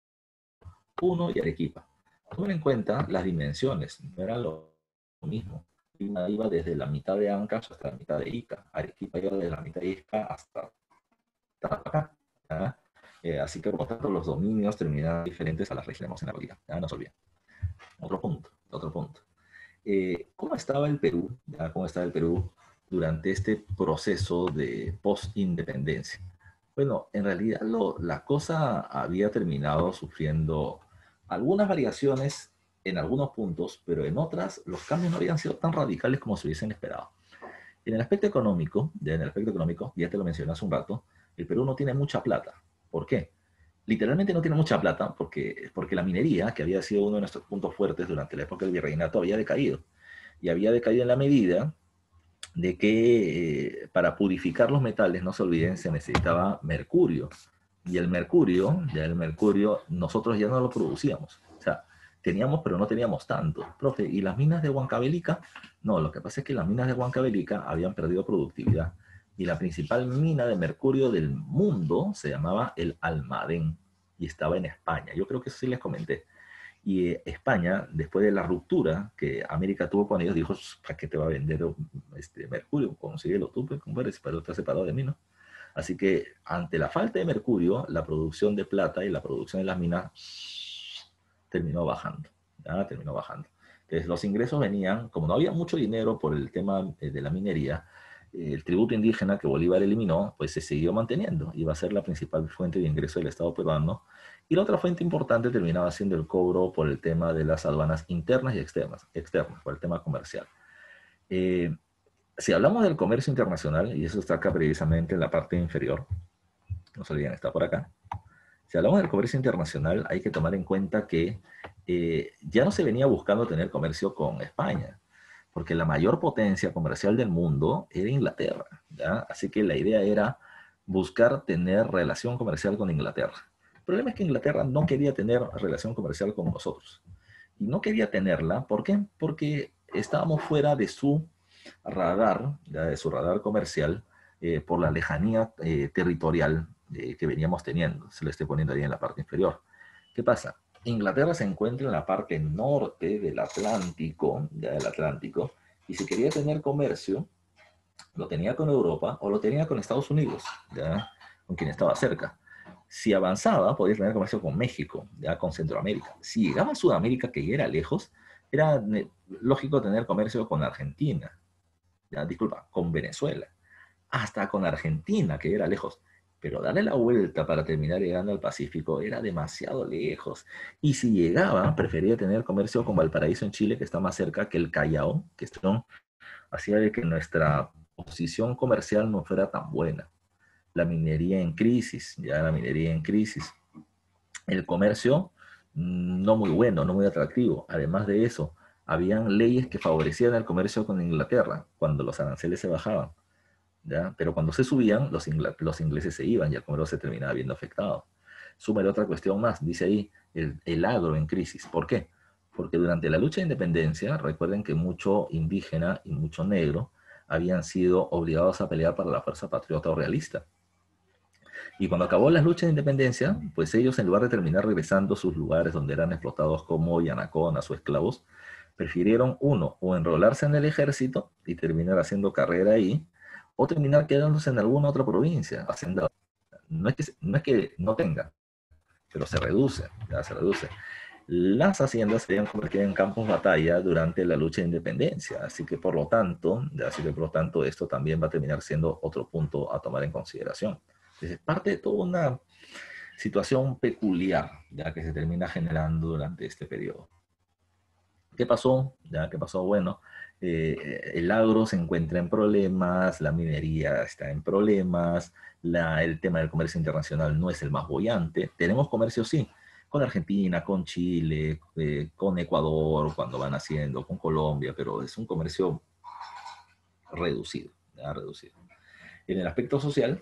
uno y Arequipa. Tomen en cuenta las dimensiones, no era lo mismo. Lima iba desde la mitad de Ancash hasta la mitad de Ica, Arequipa iba desde la mitad de Ica hasta acá. ¿Ya? Eh, así que por lo tanto los dominios terminan diferentes a las regiones en la realidad. Ya no se olviden. Otro punto, otro punto. Eh, ¿Cómo estaba el Perú? ¿Ya? ¿Cómo estaba el Perú durante este proceso de post-independencia? Bueno, en realidad lo, la cosa había terminado sufriendo algunas variaciones en algunos puntos, pero en otras los cambios no habían sido tan radicales como se hubiesen esperado. En el aspecto económico, ya en el aspecto económico, ya te lo mencioné hace un rato, el Perú no tiene mucha plata. ¿Por qué? Literalmente no tiene mucha plata porque, porque la minería, que había sido uno de nuestros puntos fuertes durante la época del virreinato, había decaído. Y había decaído en la medida de que eh, para purificar los metales, no se olviden, se necesitaba mercurio. Y el mercurio, ya el mercurio, nosotros ya no lo producíamos. O sea, teníamos, pero no teníamos tanto. Profe, ¿y las minas de Huancavelica? No, lo que pasa es que las minas de Huancavelica habían perdido productividad. Y la principal mina de mercurio del mundo se llamaba el Almadén y estaba en España. Yo creo que eso sí les comenté. Y eh, España, después de la ruptura que América tuvo con ellos, dijo, ¿para qué te va a vender este, mercurio? Consíguelo tú, pues, compadre, pero estás separado de mí, ¿no? Así que ante la falta de mercurio, la producción de plata y la producción de las minas terminó bajando, ¿ya? Terminó bajando. Entonces los ingresos venían, como no había mucho dinero por el tema de la minería, el tributo indígena que Bolívar eliminó, pues se siguió manteniendo y va a ser la principal fuente de ingreso del Estado peruano. Y la otra fuente importante terminaba siendo el cobro por el tema de las aduanas internas y externas, externas por el tema comercial. Eh, si hablamos del comercio internacional, y eso está acá precisamente en la parte inferior, no se olviden, está por acá. Si hablamos del comercio internacional, hay que tomar en cuenta que eh, ya no se venía buscando tener comercio con España, porque la mayor potencia comercial del mundo era Inglaterra, ¿ya? Así que la idea era buscar tener relación comercial con Inglaterra. El problema es que Inglaterra no quería tener relación comercial con nosotros. Y no quería tenerla, ¿por qué? Porque estábamos fuera de su radar, ¿ya? De su radar comercial, eh, por la lejanía eh, territorial eh, que veníamos teniendo. Se lo estoy poniendo ahí en la parte inferior. ¿Qué pasa? Inglaterra se encuentra en la parte norte del Atlántico, ya del Atlántico, Y si quería tener comercio, lo tenía con Europa o lo tenía con Estados Unidos, ¿ya? Con quien estaba cerca. Si avanzaba, podía tener comercio con México, ya con Centroamérica. Si llegaba a Sudamérica, que ya era lejos, era lógico tener comercio con Argentina, ya, disculpa, con Venezuela, hasta con Argentina, que era lejos. Pero darle la vuelta para terminar llegando al Pacífico era demasiado lejos. Y si llegaba, prefería tener comercio con Valparaíso en Chile, que está más cerca que el Callao, que son, hacía de que nuestra posición comercial no fuera tan buena. La minería en crisis, ya la minería en crisis. El comercio no muy bueno, no muy atractivo. Además de eso, habían leyes que favorecían el comercio con Inglaterra cuando los aranceles se bajaban, ¿ya? Pero cuando se subían, los, ingl los ingleses se iban y el comercio se terminaba viendo afectado. Súmale otra cuestión más, dice ahí, el, el agro en crisis. ¿Por qué? Porque durante la lucha de independencia, recuerden que mucho indígena y mucho negro habían sido obligados a pelear para la fuerza patriota o realista. Y cuando acabó la lucha de independencia, pues ellos, en lugar de terminar regresando a sus lugares donde eran explotados como yanaconas o esclavos, prefirieron, uno, o enrolarse en el ejército y terminar haciendo carrera ahí, o terminar quedándose en alguna otra provincia, haciendo. No es que no, es que no tenga, pero se reduce, ya se reduce. Las haciendas se habían convertido en campos de batalla durante la lucha de independencia, así que por lo tanto, así que por lo tanto esto también va a terminar siendo otro punto a tomar en consideración. Es parte de toda una situación peculiar, ya que se termina generando durante este periodo. ¿Qué pasó? Ya, ¿qué pasó? Bueno, eh, el agro se encuentra en problemas, la minería está en problemas, la, el tema del comercio internacional no es el más boyante. Tenemos comercio, sí, con Argentina, con Chile, eh, con Ecuador, cuando van haciendo, con Colombia, pero es un comercio reducido, ya, reducido. En el aspecto social,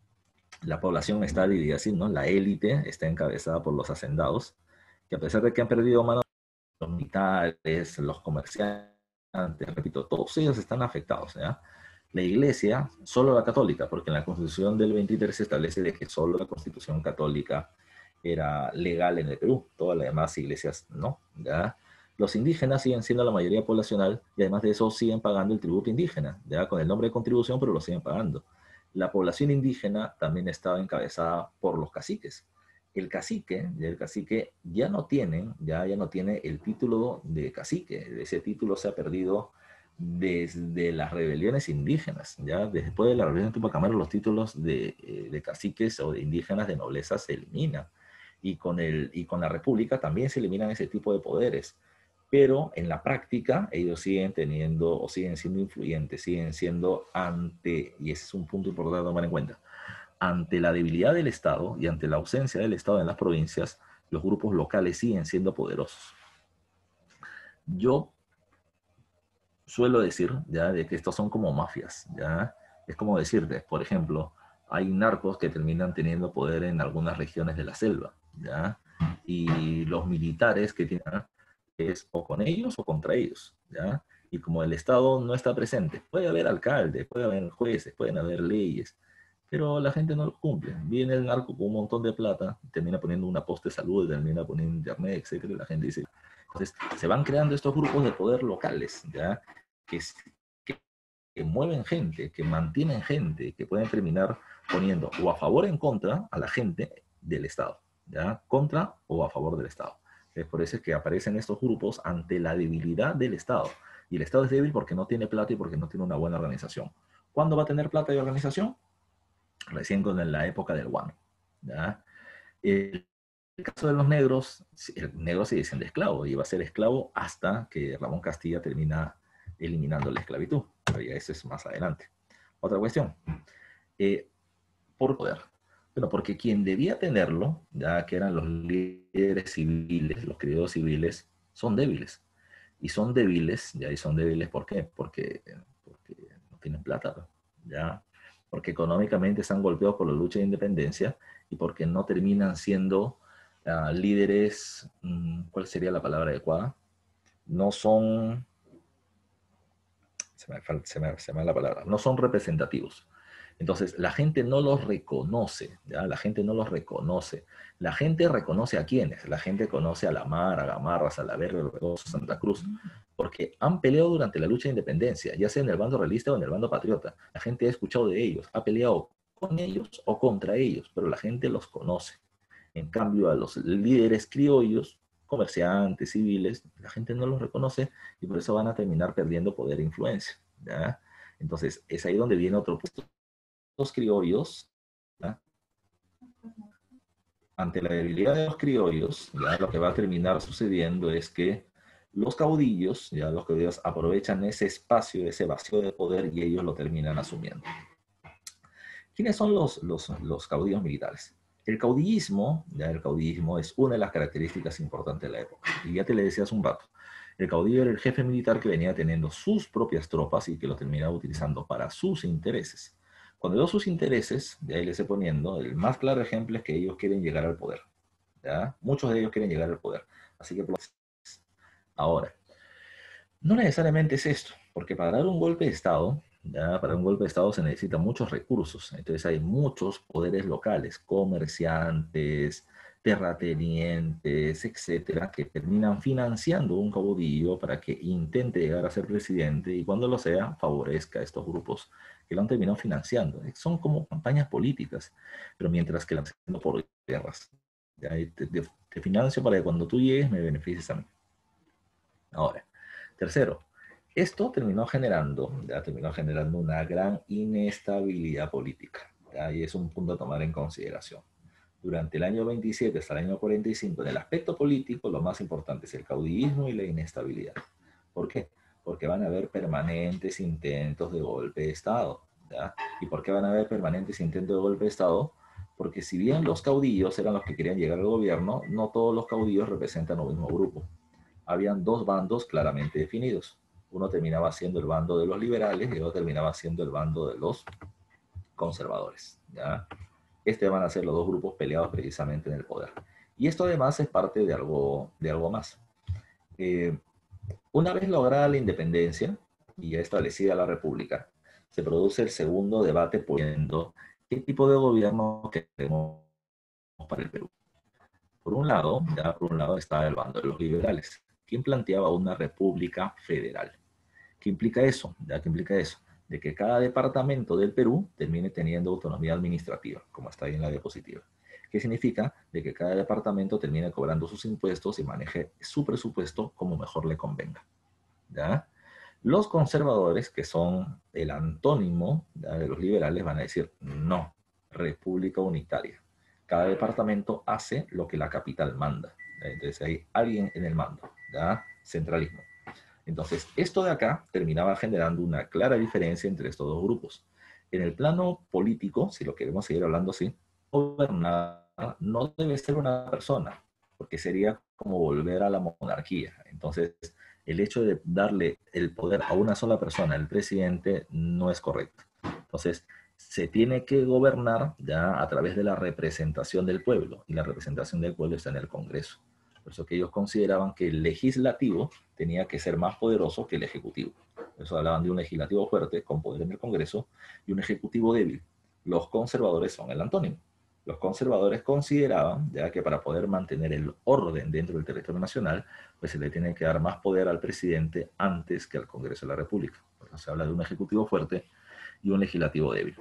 la población está dividida así, ¿no? La élite está encabezada por los hacendados, que a pesar de que han perdido mano, los militares, los comerciantes, repito, todos ellos están afectados, ¿ya? La iglesia, solo la católica, porque en la Constitución del veintitrés se establece de que solo la Constitución católica era legal en el Perú, todas las demás iglesias no, ¿ya? Los indígenas siguen siendo la mayoría poblacional y además de eso siguen pagando el tributo indígena, ya con el nombre de contribución, pero lo siguen pagando. La población indígena también estaba encabezada por los caciques. El cacique, el cacique ya no tiene, ya, ya no tiene el título de cacique. Ese título se ha perdido desde las rebeliones indígenas. Ya después de la rebelión de Tupac Amaru, los títulos de, de caciques o de indígenas de nobleza se eliminan. Y con, el, y con la república también se eliminan ese tipo de poderes. Pero en la práctica ellos siguen teniendo o siguen siendo influyentes, siguen siendo ante, y ese es un punto importante a tomar en cuenta, ante la debilidad del Estado y ante la ausencia del Estado en las provincias, los grupos locales siguen siendo poderosos. Yo suelo decir, ya, de que estos son como mafias, ya. Es como decirte, por ejemplo, hay narcos que terminan teniendo poder en algunas regiones de la selva, ya, y los militares que tienen es o con ellos o contra ellos, ya. Y como el Estado no está presente, puede haber alcaldes, puede haber jueces, pueden haber leyes, pero la gente no lo cumple. Viene el narco con un montón de plata, termina poniendo una poste de salud, termina poniendo internet, etcétera, y la gente dice. Entonces, se van creando estos grupos de poder locales, ¿ya? Que, que, que mueven gente, que mantienen gente, que pueden terminar poniendo o a favor o en contra a la gente del Estado, ¿ya? Contra o a favor del Estado. Es por eso es que aparecen estos grupos ante la debilidad del Estado. Y el Estado es débil porque no tiene plata y porque no tiene una buena organización. ¿Cuándo va a tener plata y organización? Recién con la época del guano, ¿ya? El, el caso de los negros, el negro sigue siendo esclavo y va a ser esclavo hasta que Ramón Castilla termina eliminando la esclavitud, pero ya eso es más adelante. Otra cuestión, eh, por poder. Bueno, porque quien debía tenerlo, ya que eran los líderes civiles, los criados civiles, son débiles. Y son débiles, ya, y son débiles, ¿por qué? Porque, porque no tienen plata, ya. Porque económicamente están golpeados por la lucha de independencia y porque no terminan siendo uh, líderes, um, ¿cuál sería la palabra adecuada? No son, se me, se me, se me da la palabra, no son representativos. Entonces, la gente no los reconoce, ¿ya? La gente no los reconoce. La gente reconoce a quiénes. La gente conoce a La Mar, a Gamarra, a Salaverry, a Orbegoso, Santa Cruz, porque han peleado durante la lucha de independencia, ya sea en el bando realista o en el bando patriota. La gente ha escuchado de ellos, ha peleado con ellos o contra ellos, pero la gente los conoce. En cambio, a los líderes criollos, comerciantes, civiles, la gente no los reconoce y por eso van a terminar perdiendo poder e influencia, ¿ya? Entonces, es ahí donde viene otro punto. Los criollos, ¿ya? Ante la debilidad de los criollos, ya lo que va a terminar sucediendo es que los caudillos, ya los caudillos aprovechan ese espacio, ese vacío de poder y ellos lo terminan asumiendo. ¿Quiénes son los, los, los caudillos militares? El caudillismo, ya el caudillismo es una de las características importantes de la época. Y ya te le decía hace un rato, el caudillo era el jefe militar que venía teniendo sus propias tropas y que lo terminaba utilizando para sus intereses. Cuando veo sus intereses, de ahí les he poniendo, el más claro ejemplo es que ellos quieren llegar al poder, ¿ya? Muchos de ellos quieren llegar al poder. Así que, ahora, no necesariamente es esto, porque para dar un golpe de Estado, ya, para un golpe de Estado se necesitan muchos recursos. Entonces hay muchos poderes locales, comerciantes, terratenientes, etcétera, que terminan financiando un caudillo para que intente llegar a ser presidente y cuando lo sea, favorezca a estos grupos que lo han terminado financiando. Son como campañas políticas, pero mientras que lo están haciendo por guerras. Ya, te, te, te financio para que cuando tú llegues me beneficies a mí. Ahora, tercero, esto terminó generando, ya terminó generando una gran inestabilidad política, ¿ya? Y es un punto a tomar en consideración. Durante el año veintisiete hasta el año cuarenta y cinco, en el aspecto político, lo más importante es el caudillismo y la inestabilidad. ¿Por qué? Porque van a haber permanentes intentos de golpe de Estado, ¿ya? ¿Y por qué van a haber permanentes intentos de golpe de Estado? Porque si bien los caudillos eran los que querían llegar al gobierno, no todos los caudillos representan un mismo grupo. Habían dos bandos claramente definidos. Uno terminaba siendo el bando de los liberales y otro terminaba siendo el bando de los conservadores, ¿ya? Este van a ser los dos grupos peleados precisamente en el poder. Y esto además es parte de algo, de algo más. Eh, una vez lograda la independencia y ya establecida la república, se produce el segundo debate poniendo qué tipo de gobierno queremos para el Perú. Por un lado, ya por un lado está el bando de los liberales, quien planteaba una república federal. ¿Qué implica eso? ¿Ya qué implica eso? De que cada departamento del Perú termine teniendo autonomía administrativa, como está ahí en la diapositiva. ¿Qué significa? De que cada departamento termine cobrando sus impuestos y maneje su presupuesto como mejor le convenga, ¿ya? Los conservadores, que son el antónimo, ¿ya?, de los liberales, van a decir no, república unitaria. Cada departamento hace lo que la capital manda. Entonces hay alguien en el mando, ¿ya? Centralismo. Entonces, esto de acá terminaba generando una clara diferencia entre estos dos grupos. En el plano político, si lo queremos seguir hablando así, gobernar no debe ser una persona, porque sería como volver a la monarquía. Entonces, el hecho de darle el poder a una sola persona, el presidente, no es correcto. Entonces, se tiene que gobernar ya a través de la representación del pueblo, y la representación del pueblo está en el Congreso. Por eso que ellos consideraban que el legislativo tenía que ser más poderoso que el ejecutivo. Por eso hablaban de un legislativo fuerte, con poder en el Congreso, y un ejecutivo débil. Los conservadores son el antónimo. Los conservadores consideraban ya que para poder mantener el orden dentro del territorio nacional, pues se le tiene que dar más poder al presidente antes que al Congreso de la República. Por eso se habla de un ejecutivo fuerte y un legislativo débil.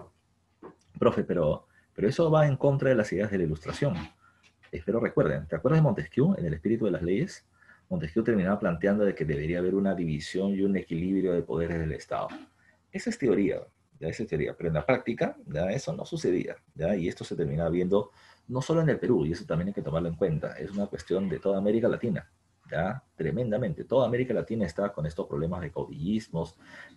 Profe, pero, pero eso va en contra de las ideas de la Ilustración. Espero recuerden, ¿te acuerdas de Montesquieu en El espíritu de las leyes? Montesquieu terminaba planteando de que debería haber una división y un equilibrio de poderes del Estado. Esa es teoría, ya esa es teoría, pero en la práctica ya eso no sucedía, ya, y esto se terminaba viendo no solo en el Perú, y eso también hay que tomarlo en cuenta, es una cuestión de toda América Latina, ya, tremendamente. Toda América Latina está con estos problemas de caudillismos,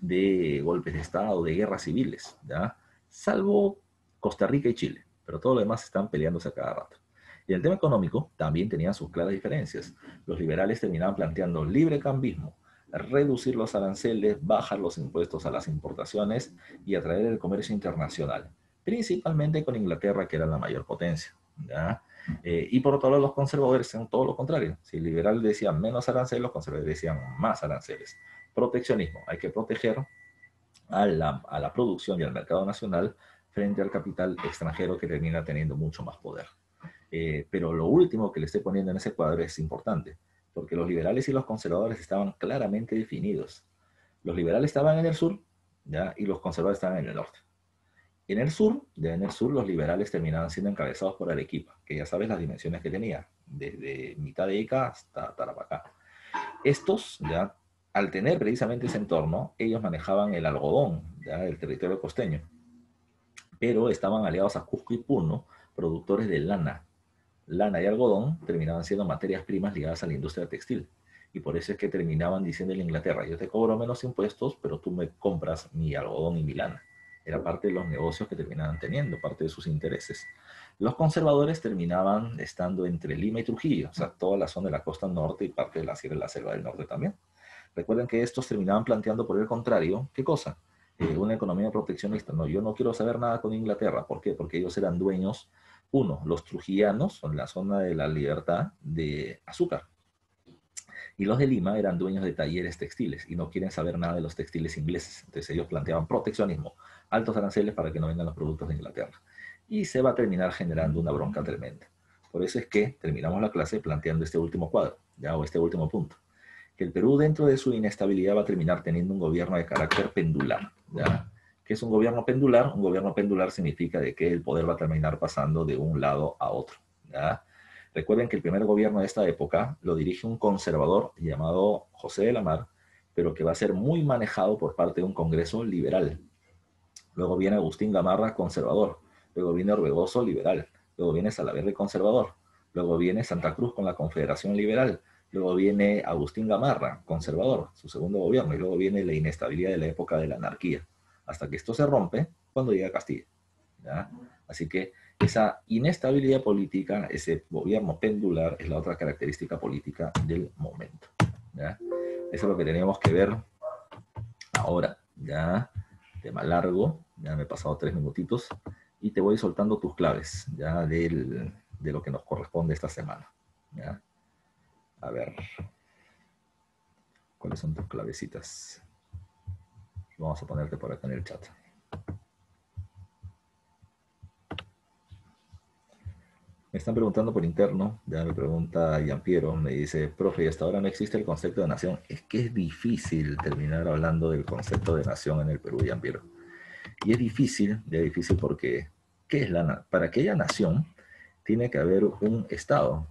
de golpes de Estado, de guerras civiles, ya, salvo Costa Rica y Chile, pero todo lo demás están peleándose a cada rato. Y en el tema económico también tenían sus claras diferencias. Los liberales terminaban planteando libre cambismo, reducir los aranceles, bajar los impuestos a las importaciones y atraer el comercio internacional, principalmente con Inglaterra, que era la mayor potencia, ¿ya? Eh, y por otro lado, los conservadores hacían todo lo contrario. Si el liberal decía menos aranceles, los conservadores decían más aranceles. Proteccionismo, hay que proteger a la, a la producción y al mercado nacional frente al capital extranjero que termina teniendo mucho más poder. Eh, pero lo último que le estoy poniendo en ese cuadro es importante, porque los liberales y los conservadores estaban claramente definidos. Los liberales estaban en el sur, ¿ya? Y los conservadores estaban en el norte. En el sur, ya en el sur, los liberales terminaban siendo encabezados por Arequipa, que ya sabes las dimensiones que tenía, desde mitad de Ica hasta Tarapacá. Estos, ya, al tener precisamente ese entorno, ellos manejaban el algodón, ya, del territorio costeño, pero estaban aliados a Cusco y Puno, productores de lana. Lana y algodón terminaban siendo materias primas ligadas a la industria textil. Y por eso es que terminaban diciendo en Inglaterra, yo te cobro menos impuestos, pero tú me compras mi algodón y mi lana. Era parte de los negocios que terminaban teniendo, parte de sus intereses. Los conservadores terminaban estando entre Lima y Trujillo, o sea, toda la zona de la costa norte y parte de la Sierra y la Selva del Norte también. Recuerden que estos terminaban planteando por el contrario, ¿qué cosa? Eh, una economía proteccionista. No, yo no quiero saber nada con Inglaterra. ¿Por qué? Porque ellos eran dueños, uno, los trujillanos, en la zona de la libertad, de azúcar. Y los de Lima eran dueños de talleres textiles y no quieren saber nada de los textiles ingleses. Entonces ellos planteaban proteccionismo, altos aranceles para que no vengan los productos de Inglaterra. Y se va a terminar generando una bronca tremenda. Por eso es que terminamos la clase planteando este último cuadro, ya, o este último punto. Que el Perú, dentro de su inestabilidad, va a terminar teniendo un gobierno de carácter pendular, ¿ya? ¿Qué es un gobierno pendular? Un gobierno pendular significa de que el poder va a terminar pasando de un lado a otro, ¿ya? Recuerden que el primer gobierno de esta época lo dirige un conservador llamado José de la Mar, pero que va a ser muy manejado por parte de un Congreso liberal. Luego viene Agustín Gamarra, conservador. Luego viene Orbegoso, liberal. Luego viene Salaverry, conservador. Luego viene Santa Cruz con la Confederación Liberal. Luego viene Agustín Gamarra, conservador, su segundo gobierno. Y luego viene la inestabilidad de la época de la anarquía. Hasta que esto se rompe cuando llega Castilla, ¿ya? Así que esa inestabilidad política, ese gobierno pendular, es la otra característica política del momento, ¿ya? Eso es lo que tenemos que ver ahora, ¿ya? Tema largo, ya me he pasado tres minutitos y te voy soltando tus claves, ¿ya? Del, de lo que nos corresponde esta semana, ¿ya? A ver, ¿cuáles son tus clavecitas? Vamos a ponerte por acá en el chat. Me están preguntando por interno, ya me pregunta Giampiero, me dice, profe, hasta ahora no existe el concepto de nación. Es que es difícil terminar hablando del concepto de nación en el Perú, Giampiero. Y es difícil, es difícil porque, ¿qué es la nación? Para que haya nación, tiene que haber un Estado.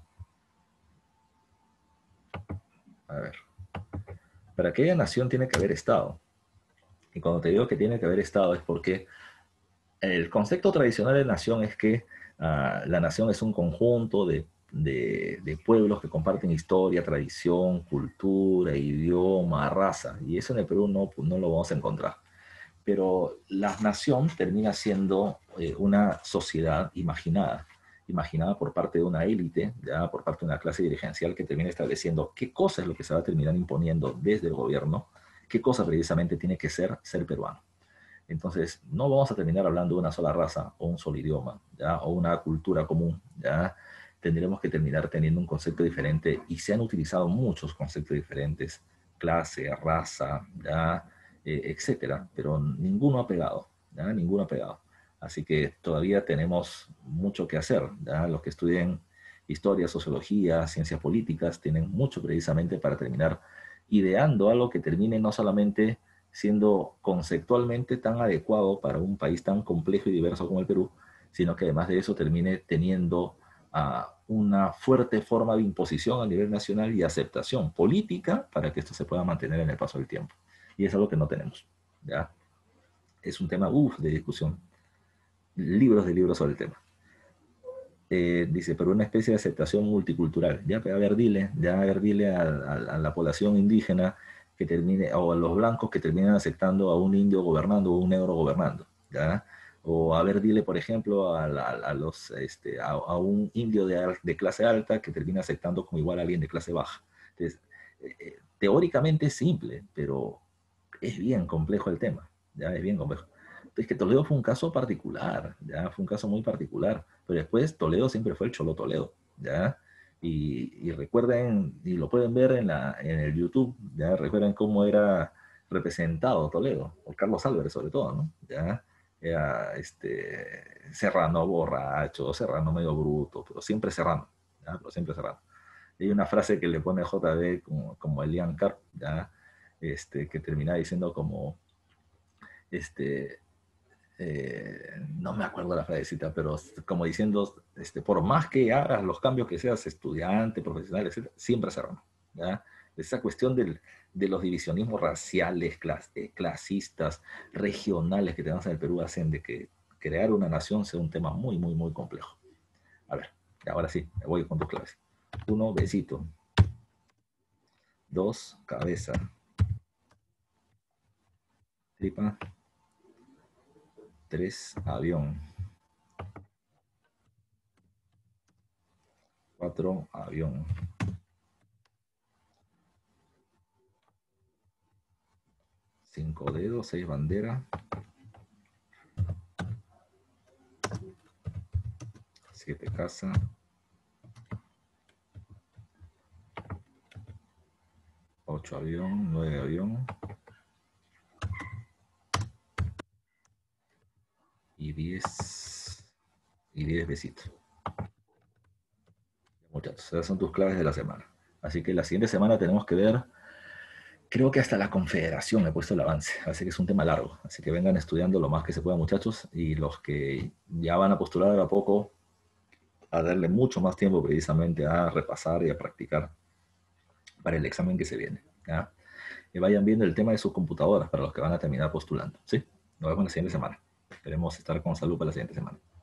A ver. Para que haya nación, tiene que haber Estado. Y cuando te digo que tiene que haber Estado es porque el concepto tradicional de nación es que uh, la nación es un conjunto de, de, de pueblos que comparten historia, tradición, cultura, idioma, raza. Y eso en el Perú no, no lo vamos a encontrar. Pero la nación termina siendo eh, una sociedad imaginada, imaginada por parte de una élite, ya por parte de una clase dirigencial que termina estableciendo qué cosa es lo que se va a terminar imponiendo desde el gobierno, qué cosa precisamente tiene que ser ser peruano. Entonces, no vamos a terminar hablando de una sola raza o un solo idioma, ¿ya? O una cultura común, ¿ya? Tendremos que terminar teniendo un concepto diferente y se han utilizado muchos conceptos diferentes, clase, raza, ¿ya? Eh, etcétera, pero ninguno ha pegado, ¿ya? Ninguno ha pegado. Así que todavía tenemos mucho que hacer, ¿ya? Los que estudien historia, sociología, ciencias políticas, tienen mucho precisamente para terminar ideando algo que termine no solamente siendo conceptualmente tan adecuado para un país tan complejo y diverso como el Perú, sino que además de eso termine teniendo uh, una fuerte forma de imposición a nivel nacional y aceptación política para que esto se pueda mantener en el paso del tiempo. Y es algo que no tenemos, ¿ya? Es un tema, uff, de discusión. Libros de libros sobre el tema. Eh, dice, pero una especie de aceptación multicultural. Ya, a ver, dile, ya, a ver, dile a, a, a la población indígena que termine, o a los blancos que terminen aceptando a un indio gobernando o un negro gobernando, ¿ya? O a ver, dile, por ejemplo, a, a, a los, este, a, a un indio de, de clase alta que termine aceptando como igual a alguien de clase baja. Entonces, eh, teóricamente es simple, pero es bien complejo el tema, ¿ya? Es bien complejo. Es que Toledo fue un caso particular, ¿ya? Fue un caso muy particular, pero después Toledo siempre fue el Cholo Toledo, ¿ya? Y, y recuerden, y lo pueden ver en, la, en el YouTube, ¿ya? Recuerden cómo era representado Toledo, por Carlos Álvarez sobre todo, ¿no? ¿Ya? era este, Serrano borracho, Serrano medio bruto, pero siempre Serrano, ¿ya? Pero siempre Serrano. Y hay una frase que le pone J B como, como Elian Carp, ¿ya? Este, que termina diciendo como, este, eh, no me acuerdo la frasecita, pero como diciendo, este, por más que hagas los cambios que seas estudiante, profesional, etcétera, siempre Serrano, ¿ya? Esa cuestión del, de los divisionismos raciales, clas, eh, clasistas, regionales que tenemos en el Perú hacen de que crear una nación sea un tema muy, muy, muy complejo. A ver, ahora sí, me voy con tus claves. Uno, besito. Dos, cabeza. Tripa. Tres, avión. Cuatro, avión. Cinco dedos, seis bandera. Siete casa. Ocho avión, nueve avión. Y diez. Y diez besitos. Muchachos, esas son tus claves de la semana. Así que la siguiente semana tenemos que ver, creo que hasta la Confederación he puesto el avance, así que es un tema largo. Así que vengan estudiando lo más que se pueda, muchachos, y los que ya van a postular a poco, a darle mucho más tiempo precisamente a repasar y a practicar para el examen que se viene, ¿ya? Y vayan viendo el tema de sus computadoras para los que van a terminar postulando, ¿sí? Nos vemos la siguiente semana. Esperemos estar con salud para la siguiente semana.